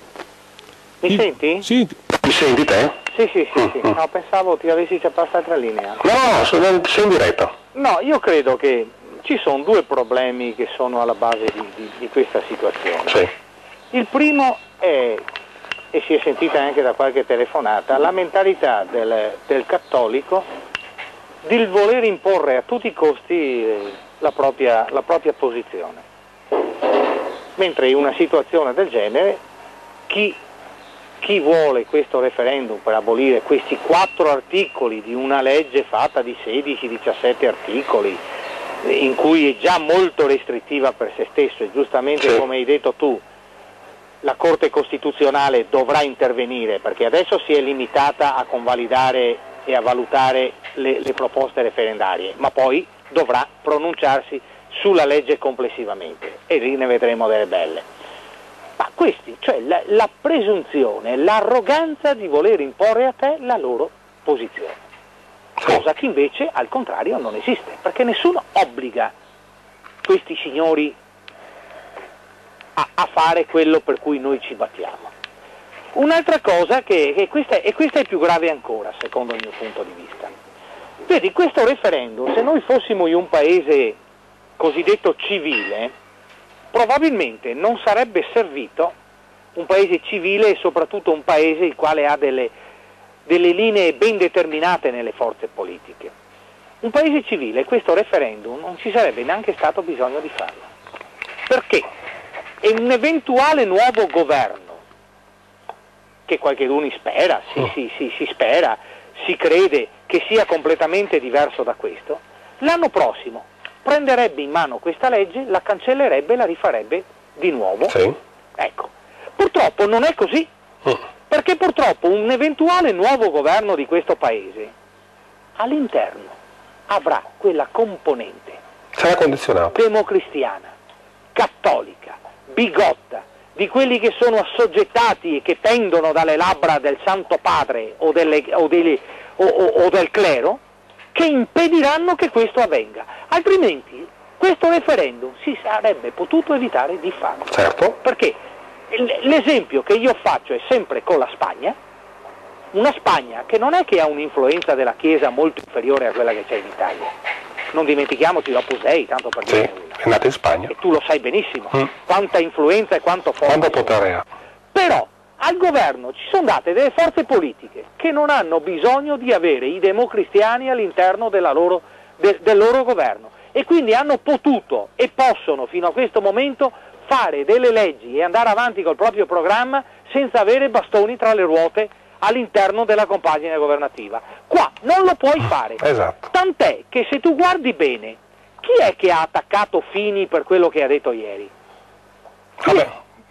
Mi sì, senti? Sì. Mi senti te? Sì, sì, sì, sì. No, pensavo ti avessi già passato la linea. No, sono, sei in diretta. No, io credo che ci sono due problemi che sono alla base di, di, di questa situazione. Sì. Il primo è, e si è sentita anche da qualche telefonata, la mentalità del, del cattolico di voler imporre a tutti i costi la propria, la propria posizione. Mentre in una situazione del genere chi Chi vuole questo referendum per abolire questi quattro articoli di una legge fatta di sedici diciassette articoli, in cui è già molto restrittiva per se stesso, e giustamente sì. come hai detto tu, la Corte Costituzionale dovrà intervenire, perché adesso si è limitata a convalidare e a valutare le, le proposte referendarie, ma poi dovrà pronunciarsi sulla legge complessivamente, e lì ne vedremo delle belle. Ma questi, cioè la, la presunzione, l'arroganza di voler imporre a te la loro posizione, cosa che invece al contrario non esiste, perché nessuno obbliga questi signori a, a fare quello per cui noi ci battiamo. Un'altra cosa, che, che questa è, e questa è più grave ancora secondo il mio punto di vista, vedi, questo referendum, se noi fossimo in un paese cosiddetto civile, probabilmente non sarebbe servito, un paese civile e soprattutto un paese il quale ha delle, delle linee ben determinate nelle forze politiche. Un paese civile questo referendum non ci sarebbe neanche stato bisogno di farlo. Perché? È un eventuale nuovo governo, che qualcheduno spera, sì, sì, sì, si spera, si crede che sia completamente diverso da questo, l'anno prossimo prenderebbe in mano questa legge, la cancellerebbe e la rifarebbe di nuovo. Sì. Ecco, purtroppo non è così, mm. perché purtroppo un eventuale nuovo governo di questo paese all'interno avrà quella componente sarà condizionato. democristiana, cattolica, bigotta, di quelli che sono assoggettati e che pendono dalle labbra del Santo Padre o, delle, o, delle, o, o, o del clero, che impediranno che questo avvenga, altrimenti questo referendum si sarebbe potuto evitare di farlo. Certo. Perché l'esempio che io faccio è sempre con la Spagna, una Spagna che non è che ha un'influenza della Chiesa molto inferiore a quella che c'è in Italia, non dimentichiamoci l'Opus Dei, tanto per dire sì, nulla. È nata in Spagna. E tu lo sai benissimo, mm. quanta influenza e quanto forza. Quanto potere ha. Però al governo ci sono date delle forze politiche che non hanno bisogno di avere i democristiani all'interno della loro, de, del loro governo, e quindi hanno potuto e possono fino a questo momento fare delle leggi e andare avanti col proprio programma senza avere bastoni tra le ruote all'interno della compagine governativa. Qua non lo puoi fare. Esatto. Tant'è che se tu guardi bene, chi è che ha attaccato Fini per quello che ha detto ieri? Vabbè,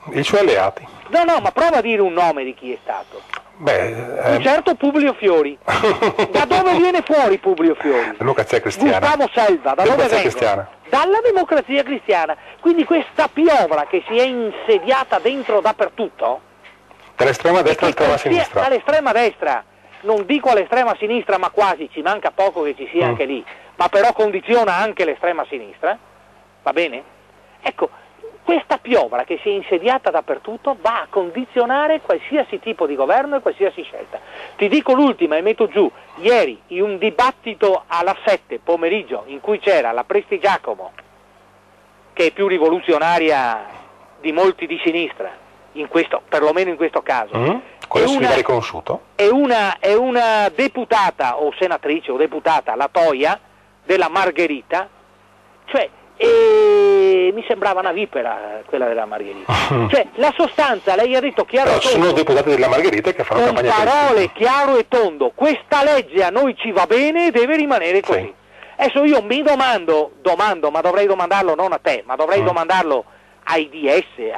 I suoi alleati. No, no, ma prova a dire un nome di chi è stato. Beh, eh... un certo Publio Fiori. Da dove viene fuori Publio Fiori? Democrazia Cristiana. Gustavo Selva, da dove vengono? Cristiana. Dalla Democrazia Cristiana. Quindi questa piovra che si è insediata dentro dappertutto, dall'estrema destra all'estrema sinistra. All'estrema destra, non dico all'estrema sinistra, ma quasi, ci manca poco che ci sia mm. anche lì, ma però condiziona anche l'estrema sinistra, va bene? Ecco, questa piovra che si è insediata dappertutto va a condizionare qualsiasi tipo di governo e qualsiasi scelta. Ti dico l'ultima e metto giù, ieri in un dibattito alla sette pomeriggio in cui c'era la Prestigiacomo, che è più rivoluzionaria di molti di sinistra, in questo, perlomeno in questo caso, mm. quello si va riconosciuto. È una, è una deputata o senatrice o deputata, la Toia, della Margherita, cioè e mi sembrava una vipera quella della Margherita. Cioè la sostanza, lei ha detto chiaro Però e tondo, sono deputati della Margherita che fanno con campagna parole chiaro e tondo, questa legge a noi ci va bene e deve rimanere così. Sì. Adesso io mi domando, domando, ma dovrei domandarlo non a te, ma dovrei mm. domandarlo ai D S,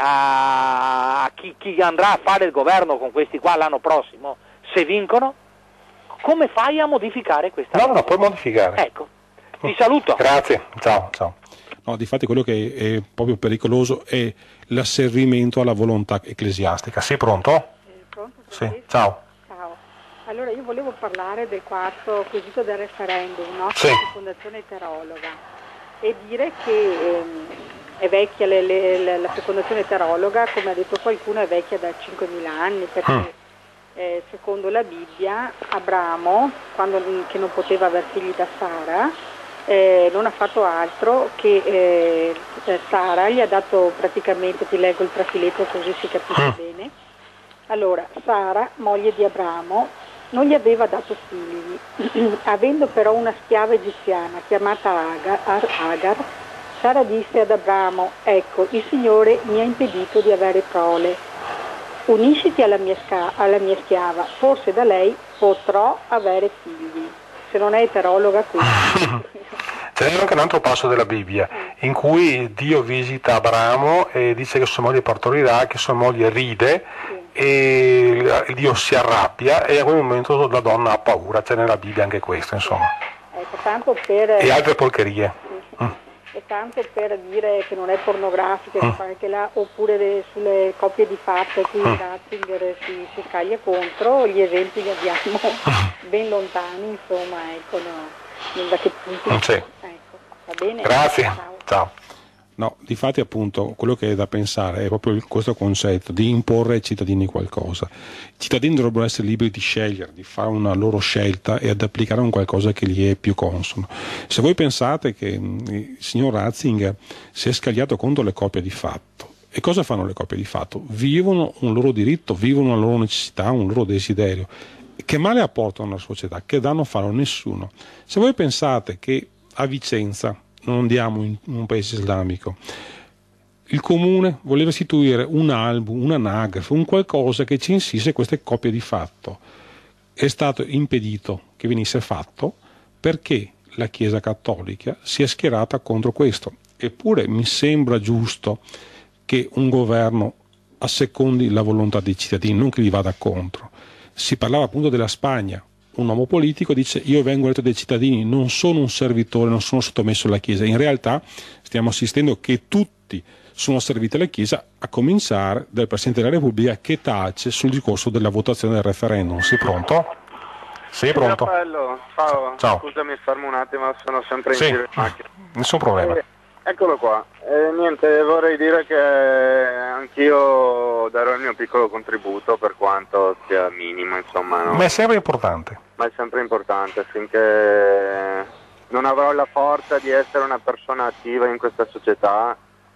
a chi, chi andrà a fare il governo con questi qua l'anno prossimo, se vincono, come fai a modificare questa no, legge? No, no, puoi modificare. Ecco, ti saluto. Grazie, ciao, ciao. No, difatti quello che è, è proprio pericoloso è l'asservimento alla volontà ecclesiastica. Sei pronto? Eh, pronto? Sì, ciao. Ciao. Allora io volevo parlare del quarto quesito del referendum, no? Sì. Fecondazione eterologa, e dire che ehm, è vecchia le, le, la fecondazione eterologa, come ha detto qualcuno, è vecchia da cinquemila anni, perché mm. eh, secondo la Bibbia Abramo, quando, che non poteva aver figli da Sara, Eh, non ha fatto altro che eh, Sara gli ha dato praticamente, ti leggo il trafiletto così si capisce mm. bene. Allora, Sara, moglie di Abramo, non gli aveva dato figli, avendo però una schiava egiziana chiamata Agar, Agar, Sara disse ad Abramo: ecco, il Signore mi ha impedito di avere prole, unisciti alla mia, sca- alla mia schiava, forse da lei potrò avere figli. Se non è eterologa quindi. C'è anche un altro passo della Bibbia in cui Dio visita Abramo e dice che sua moglie partorirà, che sua moglie ride sì. e Dio si arrabbia e a quel momento la donna ha paura. C'è nella Bibbia anche questo, insomma. Ecco, tanto per... E altre porcherie. Sì. Mm. E tanto per dire che non è pornografica, mm. anche là, oppure le, sulle coppie di fatto qui mm. Ratzinger si, si scaglia contro, gli esempi li abbiamo ben lontani, insomma, ecco, no. Da che punto? Sì. Ecco, va bene? Grazie. Ciao. Ciao. No, difatti appunto quello che è da pensare è proprio questo concetto di imporre ai cittadini qualcosa. I cittadini dovrebbero essere liberi di scegliere, di fare una loro scelta e ad applicare un qualcosa che gli è più consono. Se voi pensate che il signor Ratzinger si è scagliato contro le coppie di fatto, e cosa fanno le coppie di fatto? Vivono un loro diritto, vivono una loro necessità, un loro desiderio. Che male apportano alla società? Che danno fanno nessuno? Se voi pensate che a Vicenza, non andiamo in un paese islamico, il comune voleva istituire un albo, un'anagrafe, un qualcosa che censisse queste coppie di fatto, è stato impedito che venisse fatto perché la Chiesa Cattolica si è schierata contro questo. Eppure mi sembra giusto che un governo assecondi la volontà dei cittadini, non che gli vada contro. Si parlava appunto della Spagna, un uomo politico dice: io vengo eletto dai cittadini, non sono un servitore, non sono sottomesso alla Chiesa. In realtà stiamo assistendo che tutti sono serviti alla Chiesa, a cominciare dal Presidente della Repubblica che tace sul discorso della votazione del referendum. Sei pronto? Sei pronto? Raffaello, ciao. Ciao. Scusami, fermo un attimo, sono sempre in sì. giro in macchina. Nessun problema. Eh, eccolo qua. Eh, niente, vorrei dire che anch'io darò il mio piccolo contributo, per quanto sia minimo, insomma. No? Ma è sempre importante. Ma è sempre importante, finché non avrò la forza di essere una persona attiva in questa società,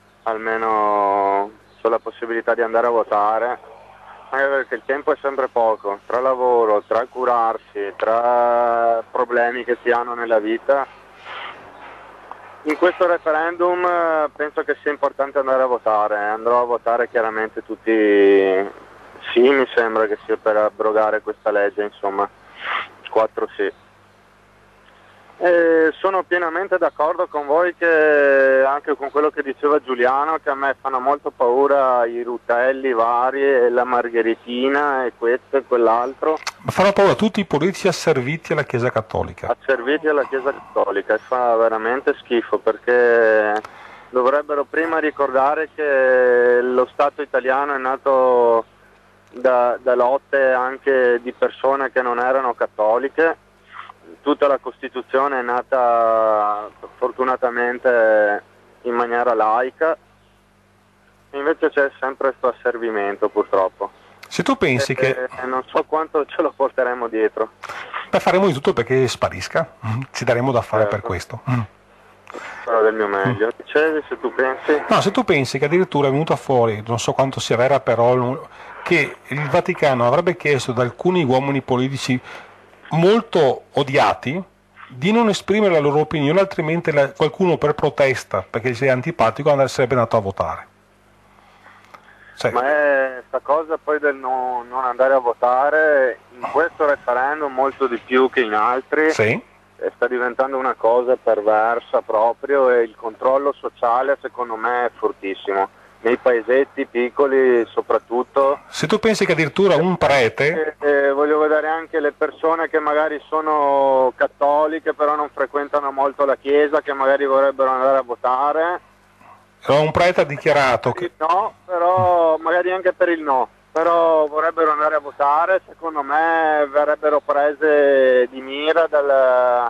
almeno ho la possibilità di andare a votare, anche perché il tempo è sempre poco, tra lavoro, tra curarsi, tra problemi che si hanno nella vita. In questo referendum penso che sia importante andare a votare, andrò a votare chiaramente tutti, sì, mi sembra che sia per abrogare questa legge, insomma, quattro sì. Eh, sono pienamente d'accordo con voi, che anche con quello che diceva Giuliano, che a me fanno molto paura i rutelli vari e la margheritina e questo e quell'altro. Ma fanno paura tutti i politici asserviti alla Chiesa Cattolica. Asserviti alla Chiesa Cattolica, e fa veramente schifo, perché dovrebbero prima ricordare che lo Stato italiano è nato da, da lotte anche di persone che non erano cattoliche. Tutta la Costituzione è nata fortunatamente in maniera laica, e invece c'è sempre questo asservimento, purtroppo. Se tu pensi e, che... E non so quanto ce lo porteremo dietro. Beh, faremo di tutto perché sparisca, ci daremo da fare certo. per questo. Farò del mio meglio. Mm. Dicevi, se tu pensi... No, se tu pensi che addirittura è venuta fuori, non so quanto sia vera però, che il Vaticano avrebbe chiesto ad alcuni uomini politici molto odiati di non esprimere la loro opinione, altrimenti la, qualcuno per protesta, perché gli è antipatico, sarebbe andato a votare. Cioè. Ma è sta cosa poi del no, non andare a votare in questo referendum molto di più che in altri, sì. Sta diventando una cosa perversa proprio, e il controllo sociale secondo me è fortissimo. Nei paesetti piccoli soprattutto. Se tu pensi che addirittura un prete... Eh, eh, voglio vedere anche le persone che magari sono cattoliche però non frequentano molto la chiesa, che magari vorrebbero andare a votare. Un prete ha dichiarato che... No, però magari anche per il no, però vorrebbero andare a votare, secondo me verrebbero prese di mira dal...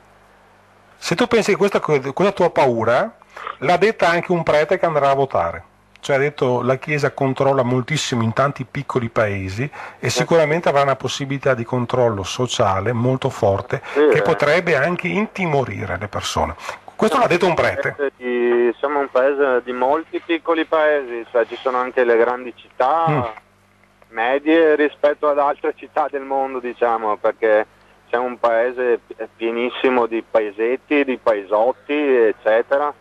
Se tu pensi che questa, questa tua paura l'ha detta anche un prete che andrà a votare. Cioè ha detto la Chiesa controlla moltissimo in tanti piccoli paesi e sicuramente avrà una possibilità di controllo sociale molto forte, sì, che eh. potrebbe anche intimorire le persone. Questo l'ha detto un prete. Di, siamo un paese di molti piccoli paesi, cioè ci sono anche le grandi città mm. medie rispetto ad altre città del mondo, diciamo, perché siamo un paese pienissimo di paesetti, di paesotti, eccetera.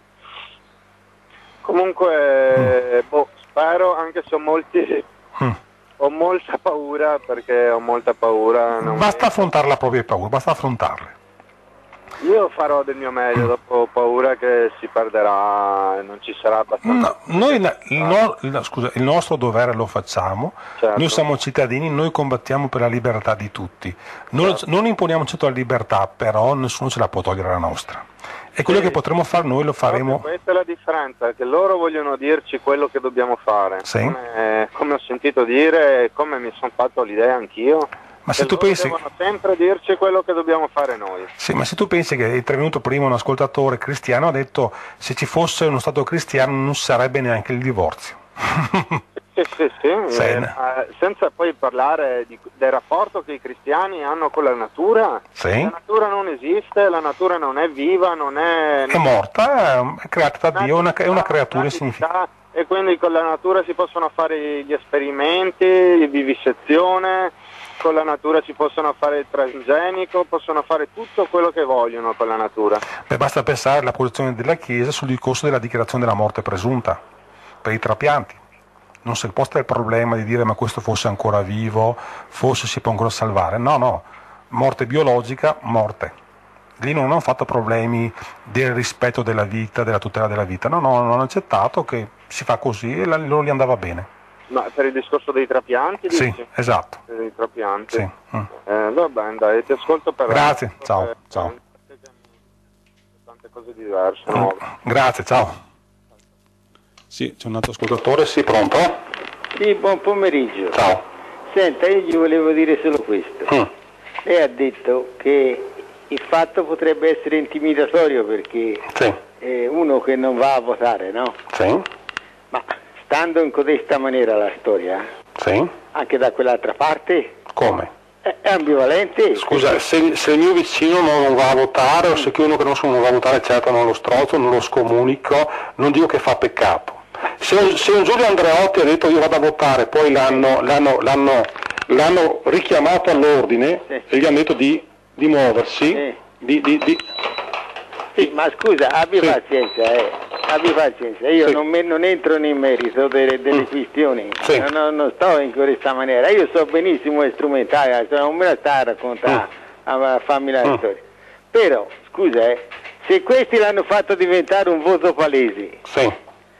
Comunque, mm. boh, spero, anche se ho molti, mm. ho molta paura, perché ho molta paura. Non basta mi... affrontare la propria paura, basta affrontarle. Io farò del mio meglio, dopo ho paura che si perderà, non ci sarà abbastanza. No, noi, il, no, il, scusa, il nostro dovere lo facciamo, certo. Noi siamo cittadini, noi combattiamo per la libertà di tutti. Non, certo. non imponiamo certo la libertà, però nessuno ce la può togliere la nostra. E quello sì. che potremo fare noi lo faremo. Proprio questa è la differenza, che loro vogliono dirci quello che dobbiamo fare. Sì. Come, come ho sentito dire, come mi sono fatto l'idea anch'io. Ma se tu pensi... devono sempre dirci quello che dobbiamo fare noi. Sì, ma se tu pensi che è intervenuto prima un ascoltatore cristiano, ha detto se ci fosse uno Stato cristiano non sarebbe neanche il divorzio. Sì, sì, sì, sì. Eh, senza poi parlare di, del rapporto che i cristiani hanno con la natura. Sì. La natura non esiste, la natura non è viva, non è... È morta, è creata da Dio, una, è una creatura significativa. E quindi con la natura si possono fare gli esperimenti di vivisezione, con la natura si possono fare il transgenico, possono fare tutto quello che vogliono con la natura. Beh, basta pensare alla posizione della Chiesa sul discorso della dichiarazione della morte presunta per i trapianti. Non si è posto il problema di dire ma questo fosse ancora vivo, forse si può ancora salvare. No, no, morte biologica, morte. Lì non hanno fatto problemi del rispetto della vita, della tutela della vita. No, no, non hanno accettato che si fa così e la, loro gli andava bene. Ma per il discorso dei trapianti? Dici? Sì, esatto. Per i trapianti. Sì. Mm. Eh, va bene, dai, ti ascolto per... Grazie, ciao. ciao. Tante cose diverse. No? Grazie, ciao. Sì, c'è un altro ascoltatore, sì, pronto? Sì, buon pomeriggio. Ciao. Senta, io gli volevo dire solo questo. Mm. Lei ha detto che il fatto potrebbe essere intimidatorio perché sì. è uno che non va a votare, no? Sì. Ma stando in questa maniera la storia, sì. anche da quell'altra parte? Come? È, è ambivalente. Scusa, se, se il mio vicino non va a votare o se uno che non, non va a votare certo non lo strozzo, non lo scomunico, non dico che fa peccato. Se un, se un Giulio Andreotti ha detto io vado a votare, poi l'hanno, l'hanno, l'hanno, l'hanno richiamato all'ordine sì. e gli hanno detto di, di muoversi, sì. di, di, di... Sì, ma scusa, abbi sì. pazienza, eh. abbi pazienza, io sì. non, me, non entro nel merito delle, delle mm. questioni, sì. non, non sto in questa maniera, io so benissimo è strumentale, non me la sta a raccontare, mm. a farmi la mm. storia. Però, scusa, eh, se questi l'hanno fatto diventare un voto palese, sì.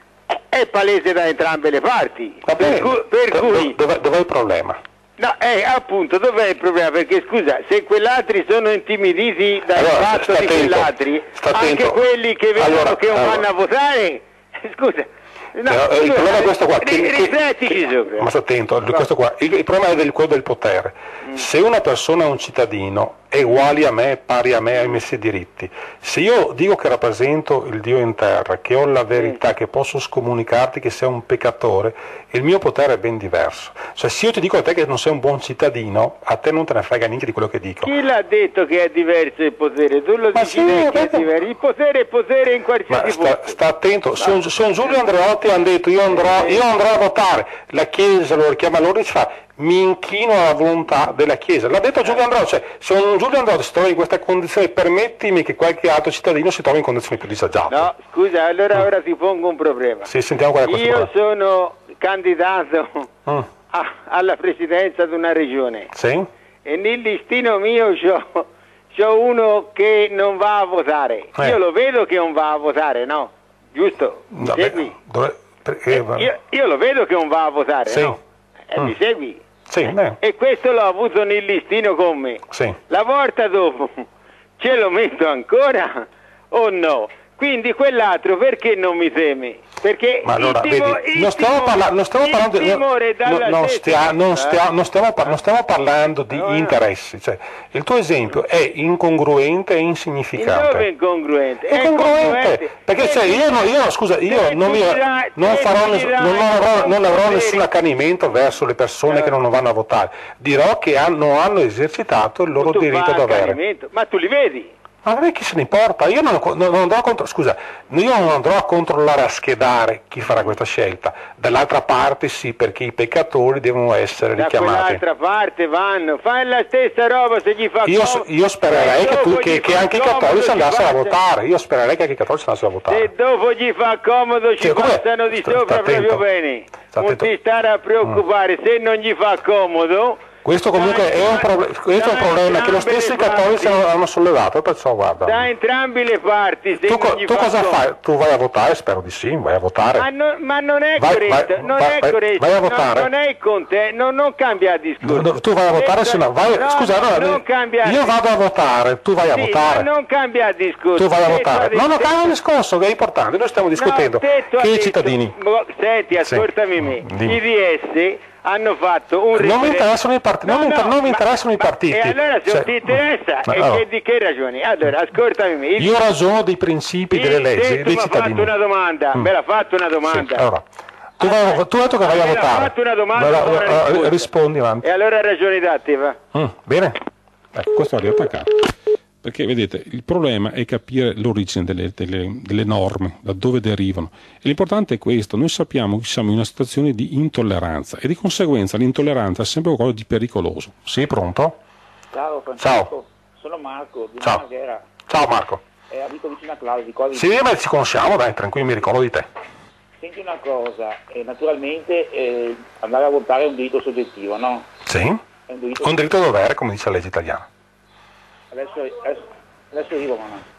è palese da entrambe le parti. Va bene. Per, cu- per Do- cui... dov'è, dov'è il problema? No, eh, appunto, dov'è il problema? Perché scusa, se quell'altri sono intimiditi dal Allora, fatto sta di attento, quell'altri, sta anche attento. quelli che vedono Allora, che non allora. vanno a votare, scusa, no, Però, eh, il scusa, problema è questo qua, che- ri- che- riflettici sopra. Ma sta attento, il- questo qua, il, il problema è del, quello del potere. Mm. Se una persona è un cittadino, è uguale a me, pari a me, ai messi diritti. Se io dico che rappresento il Dio in terra, che ho la verità, che posso scomunicarti che sei un peccatore, il mio potere è ben diverso. Cioè, se io ti dico a te che non sei un buon cittadino, a te non te ne frega niente di quello che dico. Chi l'ha detto che è diverso il potere? Tu lo Ma dici sì, te che è perché- diverso. Il potere è potere in Ma qualsiasi sta, posto. sta attento, se un, se un Giulio Andreotti ha detto io andrò, io andrò a votare, la Chiesa lo richiama allora e ci fa mi inchino alla volontà della Chiesa. L'ha detto Giulio Andreotti, cioè se un Giulio Andreotti si trova in questa condizione, permettimi che qualche altro cittadino si trovi in condizioni più disagiate. No, scusa, allora ora ti pongo un problema. Sì, sentiamo qual è questo Io problema. sono candidato Mm. a- alla presidenza di una regione Sì? e nel listino mio c'ho, c'ho uno che non va a votare. Eh. Io lo vedo che non va a votare, no? Giusto? Mi Vabbè, segui? dove- perché- Io, io lo vedo che non va a votare, Sì. no? E Mm. mi segui? Sì, beh, E questo l'ho avuto nel listino con me. sì. La volta dopo ce lo metto ancora o no? Quindi quell'altro perché non mi teme? Perché Ma allora, il timo- vedi, il non stiamo, timore- parla- non stiamo il parlando di... timore no, dalla non, testa- stia- non eh? stia- non stiamo, par- non stiamo parlando di interessi, cioè, il tuo esempio è incongruente e Il insignificante. dove è incongruente? È congruente, perché cioè, io, no- io scusa, io non, mi, non, farò, ness- non avrò, non avrò nessun accanimento verso le persone che non vanno a votare, dirò che hanno, hanno esercitato il loro Tu diritto fai dovere. accanimento, ma tu li vedi? Ma a me chi se ne importa? Io non, non- non andrò a contro- scusa, io non andrò a controllare, a schedare chi farà questa scelta. Dall'altra parte sì, perché i peccatori devono essere Da richiamati. quell'altra parte vanno, fai la stessa roba se gli fa Io, comodo. io spererei Se che, tu- dopo che- gli che fa anche i comodo cattolici ci andassero a faccia- votare. Io spererei che anche i cattolici andassero a votare. Se dopo gli fa comodo ci Cioè, com'è? passano di Sta- sopra sta attento. proprio bene. Sta Non attento. ti stare a preoccupare, se non gli fa comodo. Questo comunque è un, proble- questo è un problema che lo stesso i cattolici hanno, hanno sollevato, perciò guarda. Da entrambi le parti, se Tu, co- non gli tu fa cosa comodo. fai? Tu vai a votare? Spero di sì, vai a votare. Ma, no- ma non è Vai- corretto, vai- non vai- è vai- corretto, vai a non- votare. non è con te, non, non cambia discorso. No, no, tu vai a votare, se no, vai, No, scusa, no, allora, non cambia io vado a votare, tu vai a Sì, votare. ma non cambia discorso. Tu vai a Te votare. fai- No, no, te- cambia il discorso, che è importante. Noi stiamo discutendo No, te tu hai che i detto- cittadini. Boh, Senti, Sì. ascoltami me. Dimmi. I D S hanno fatto un Non mi referendum- interessano i partiti, non, No, mi inter- no, non mi ma- interessano i partiti. E allora se Cioè, non ti interessa, ma e allora, che- di che ragioni? Allora, ascoltami me. Il- io ragiono dei principi delle il leggi, testo dei mi ha cittadini. fatto una domanda, Mm. me l'ha fatto una domanda. Sì, allora, tu, vai, tu hai detto che vai a Me l'ha votare. fatto una domanda, Vai- ora vai- risposta. rispondi avanti. E allora ragioni date, va. Mm, bene. Ecco, questo va riattaccato. Perché vedete, il problema è capire l'origine delle, delle- delle norme, da dove derivano. E l'importante è questo, noi sappiamo che siamo in una situazione di intolleranza e di conseguenza l'intolleranza è sempre qualcosa di pericoloso. Sì, pronto? Ciao Francesco, Ciao. sono Marco di Ciao. Marghera, Ciao Marco. e abito vicino a Claudio di Covi. Sì, ma ci conosciamo, dai, tranquillo, mi ricordo di te. Senti una cosa, eh, naturalmente eh, andare a votare è un diritto soggettivo, no? Sì? È un diritto Un diritto dovere, come dice la legge italiana. Adesso, adesso, adesso arrivo, ma no.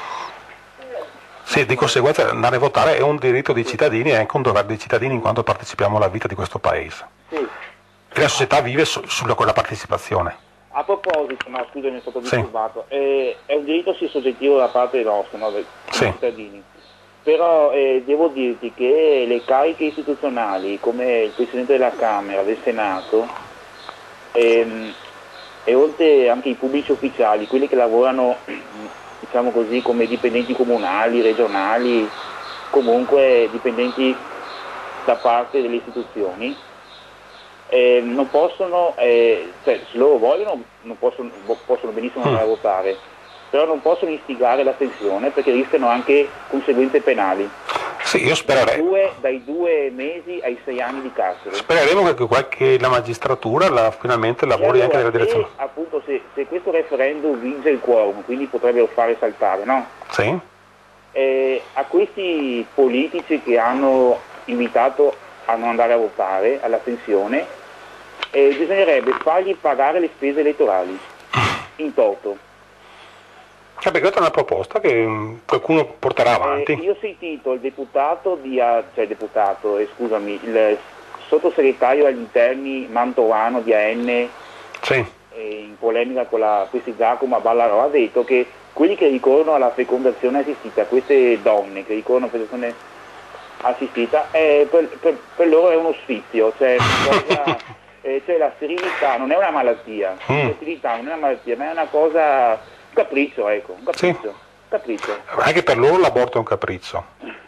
Sì, di conseguenza andare a votare è un diritto dei cittadini e anche un dovere dei cittadini in quanto partecipiamo alla vita di questo paese. Sì. E la società vive su- sulla quella partecipazione. A proposito, no scusami, sono stato Sì. disturbato, eh, è un diritto sì soggettivo da parte nostra, no, dei Sì. cittadini. Però eh, devo dirti che le cariche istituzionali come il Presidente della Camera, del Senato, ehm, e oltre anche i pubblici ufficiali, quelli che lavorano diciamo così come dipendenti comunali, regionali, comunque dipendenti da parte delle istituzioni, eh, non possono, eh, cioè se loro vogliono non possono, possono benissimo andare a votare, però non possono istigare l'astensione perché rischiano anche conseguenze penali. Sì, io spererei. Dai due, dai due mesi ai sei anni di carcere. Spereremo che, qualche, la magistratura la- finalmente lavori E anche allora, nella direzione. se, appunto, se, se questo referendum vince il quorum, quindi potrebbero fare saltare, no? Sì? Eh, a questi politici che hanno invitato a non andare a votare, all'astensione, eh, bisognerebbe fargli pagare le spese elettorali in toto. Eh, perché questa è una proposta che qualcuno porterà avanti. Eh, io ho sentito il deputato, di, cioè il deputato, eh, scusami, il sottosegretario agli interni mantovano di A N, sì. eh, in polemica con la questi Giacomo Ballarò, ha detto che quelli che ricorrono alla fecondazione assistita, queste donne che ricorrono alla fecondazione assistita, eh, per, per, per loro è uno sfizio, cioè, cosa, eh, cioè la sterilità non è una malattia, mm. la sterilità non è una malattia, ma è una cosa... Un capriccio, ecco, un capriccio. Sì. capriccio. Anche per loro l'aborto è un capriccio.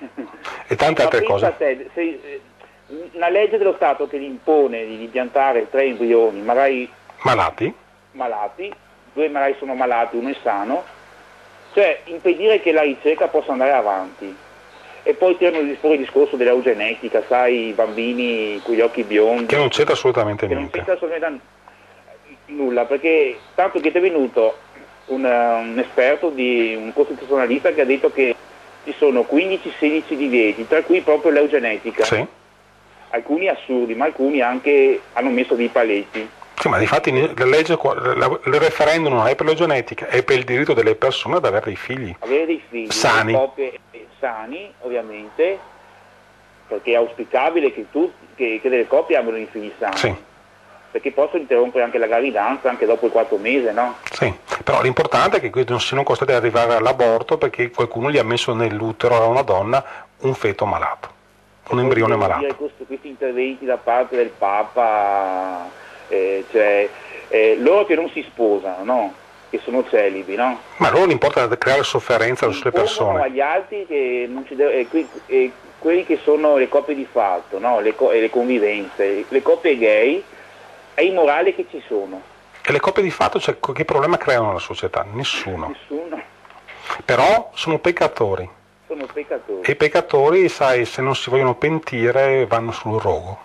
E tante altre cose. A te, se, una legge dello Stato che gli impone di piantare tre embrioni, magari malati, malati, due magari sono malati, uno è sano, cioè impedire che la ricerca possa andare avanti. E poi tirano fuori il discorso dell'eugenetica, sai, i bambini con gli occhi biondi. Che non c'entra assolutamente che niente. Non c'entra assolutamente nulla, perché tanto che è venuto Un, un esperto, di un costituzionalista che ha detto che ci sono quindici sedici divieti, tra cui proprio l'eugenetica. Sì. Alcuni assurdi, ma alcuni anche hanno messo dei paletti. Sì, ma difatti la legge, il referendum non è per l'eugenetica, è per il diritto delle persone ad avere dei figli. Avere dei figli sani. Coppie sani, ovviamente, perché è auspicabile che, tutti, che, che delle coppie abbiano dei figli sani. Sì. Perché possono interrompere anche la gravidanza anche dopo il quarto mese, no? Sì, però l'importante è che non siano costretti ad arrivare all'aborto perché qualcuno gli ha messo nell'utero a una donna un feto malato, un embrione malato. Dire questo, questi interventi da parte del Papa, eh, cioè eh, loro che non si sposano, no? Che sono celibi, no? Ma loro l'importa creare sofferenza sulle persone. Agli altri che non ci deve, eh, qui, eh, quelli che sono le coppie di fatto, no? Le, co- le convivenze, le coppie gay, è immorale che ci sono. E le coppie di fatto, cioè, che problema creano nella società? Nessuno. Nessuno. Però sono peccatori. Sono peccatori. E i peccatori, sai, se non si vogliono pentire, vanno sul rogo.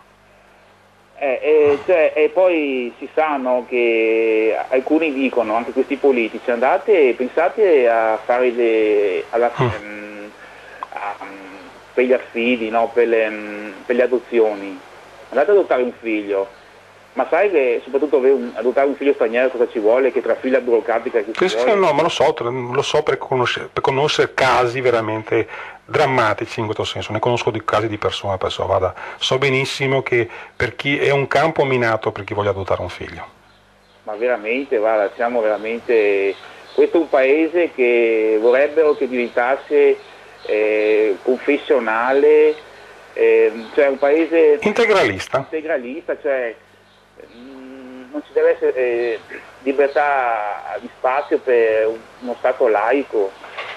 Eh, eh, cioè, e poi si sanno che alcuni dicono, anche questi politici, andate, pensate a fare le, alla, mm. um, a, um, per gli affidi, no? per, le, um, per le adozioni. Andate ad adottare un figlio. Ma sai che soprattutto un, adottare un figlio straniero cosa ci vuole? Che tra fila burocratica che ci sì, vuole? No, ma lo so, lo so per conoscere, per conoscere casi veramente drammatici in questo senso, ne conosco di casi di persone, perciò vada. So benissimo che per chi è un campo minato per chi voglia adottare un figlio. Ma veramente, guarda, siamo veramente... Questo è un paese che vorrebbero che diventasse eh, confessionale, eh, cioè un paese... Integralista. Integralista, cioè... non ci deve essere eh, libertà di spazio per uno Stato laico.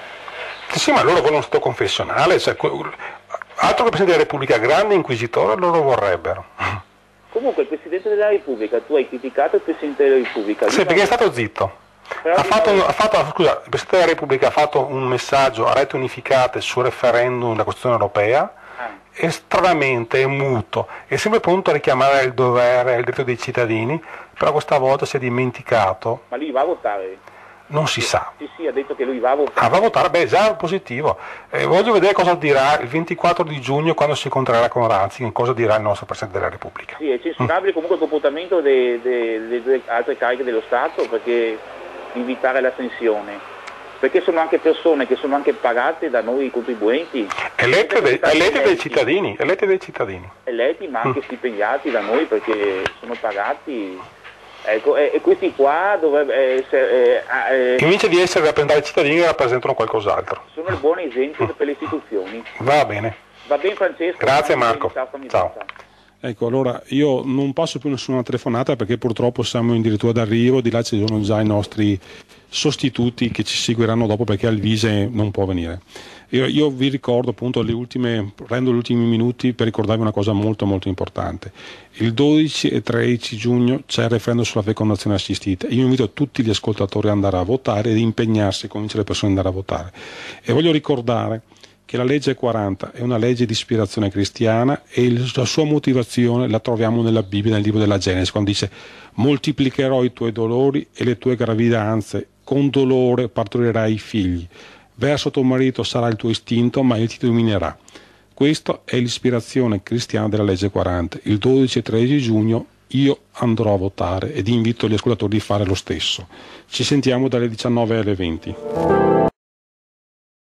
Sì, ma loro vogliono uno Stato confessionale, cioè, altro che Presidente della Repubblica, grande inquisitore loro vorrebbero. Comunque il Presidente della Repubblica, tu hai criticato il Presidente della Repubblica. Sì, perché è stato zitto. Ha fatto, ha fatto, scusa, il Presidente della Repubblica ha fatto un messaggio a reti unificate sul referendum della Costituzione europea, estremamente muto, è sempre pronto a richiamare il dovere, il diritto dei cittadini, però questa volta si è dimenticato. Ma lui va a votare? Non si sì, sa. Sì, sì, ha detto che lui va a votare. Ah, va a votare, beh, già positivo. Eh, voglio vedere cosa dirà il ventiquattro di giugno quando si incontrerà con Ratzinger, cosa dirà il nostro Presidente della Repubblica. Sì, è censurabile mm. comunque il comportamento delle due altre cariche dello Stato, perché invitare l'assenzione. Perché sono anche persone che sono anche pagate da noi contribuenti. Elette, de, elette dai cittadini, elette dai cittadini. Eletti ma anche mm. stipendiati da noi perché sono pagati. Ecco, e, e questi qua dovrebbero essere... Eh, eh, Invece di essere rappresentati dai cittadini rappresentano qualcos'altro. Sono il buon esempio mm. per le istituzioni. Va bene. Va bene Francesco. Grazie Marco. Ciao. Ciao. Ecco, allora io non passo più nessuna telefonata perché purtroppo siamo addirittura d'arrivo, di là ci sono già i nostri sostituti che ci seguiranno dopo perché Alvise non può venire. Io, io vi ricordo appunto le ultime, prendo gli ultimi minuti per ricordarvi una cosa molto molto importante. Il dodici e tredici giugno c'è il referendum sulla fecondazione assistita. Io invito tutti gli ascoltatori ad andare a votare ed impegnarsi e convincere le persone ad andare a votare. E voglio ricordare che la legge quaranta è una legge di ispirazione cristiana e la sua motivazione la troviamo nella Bibbia, nel libro della Genesi, quando dice moltiplicherò i tuoi dolori e le tue gravidanze, con dolore partorirai i figli, verso tuo marito sarà il tuo istinto ma egli ti dominerà. Questa è l'ispirazione cristiana della legge quaranta. Il dodici e tredici giugno io andrò a votare ed invito gli ascoltatori di fare lo stesso. Ci sentiamo dalle diciannove alle venti.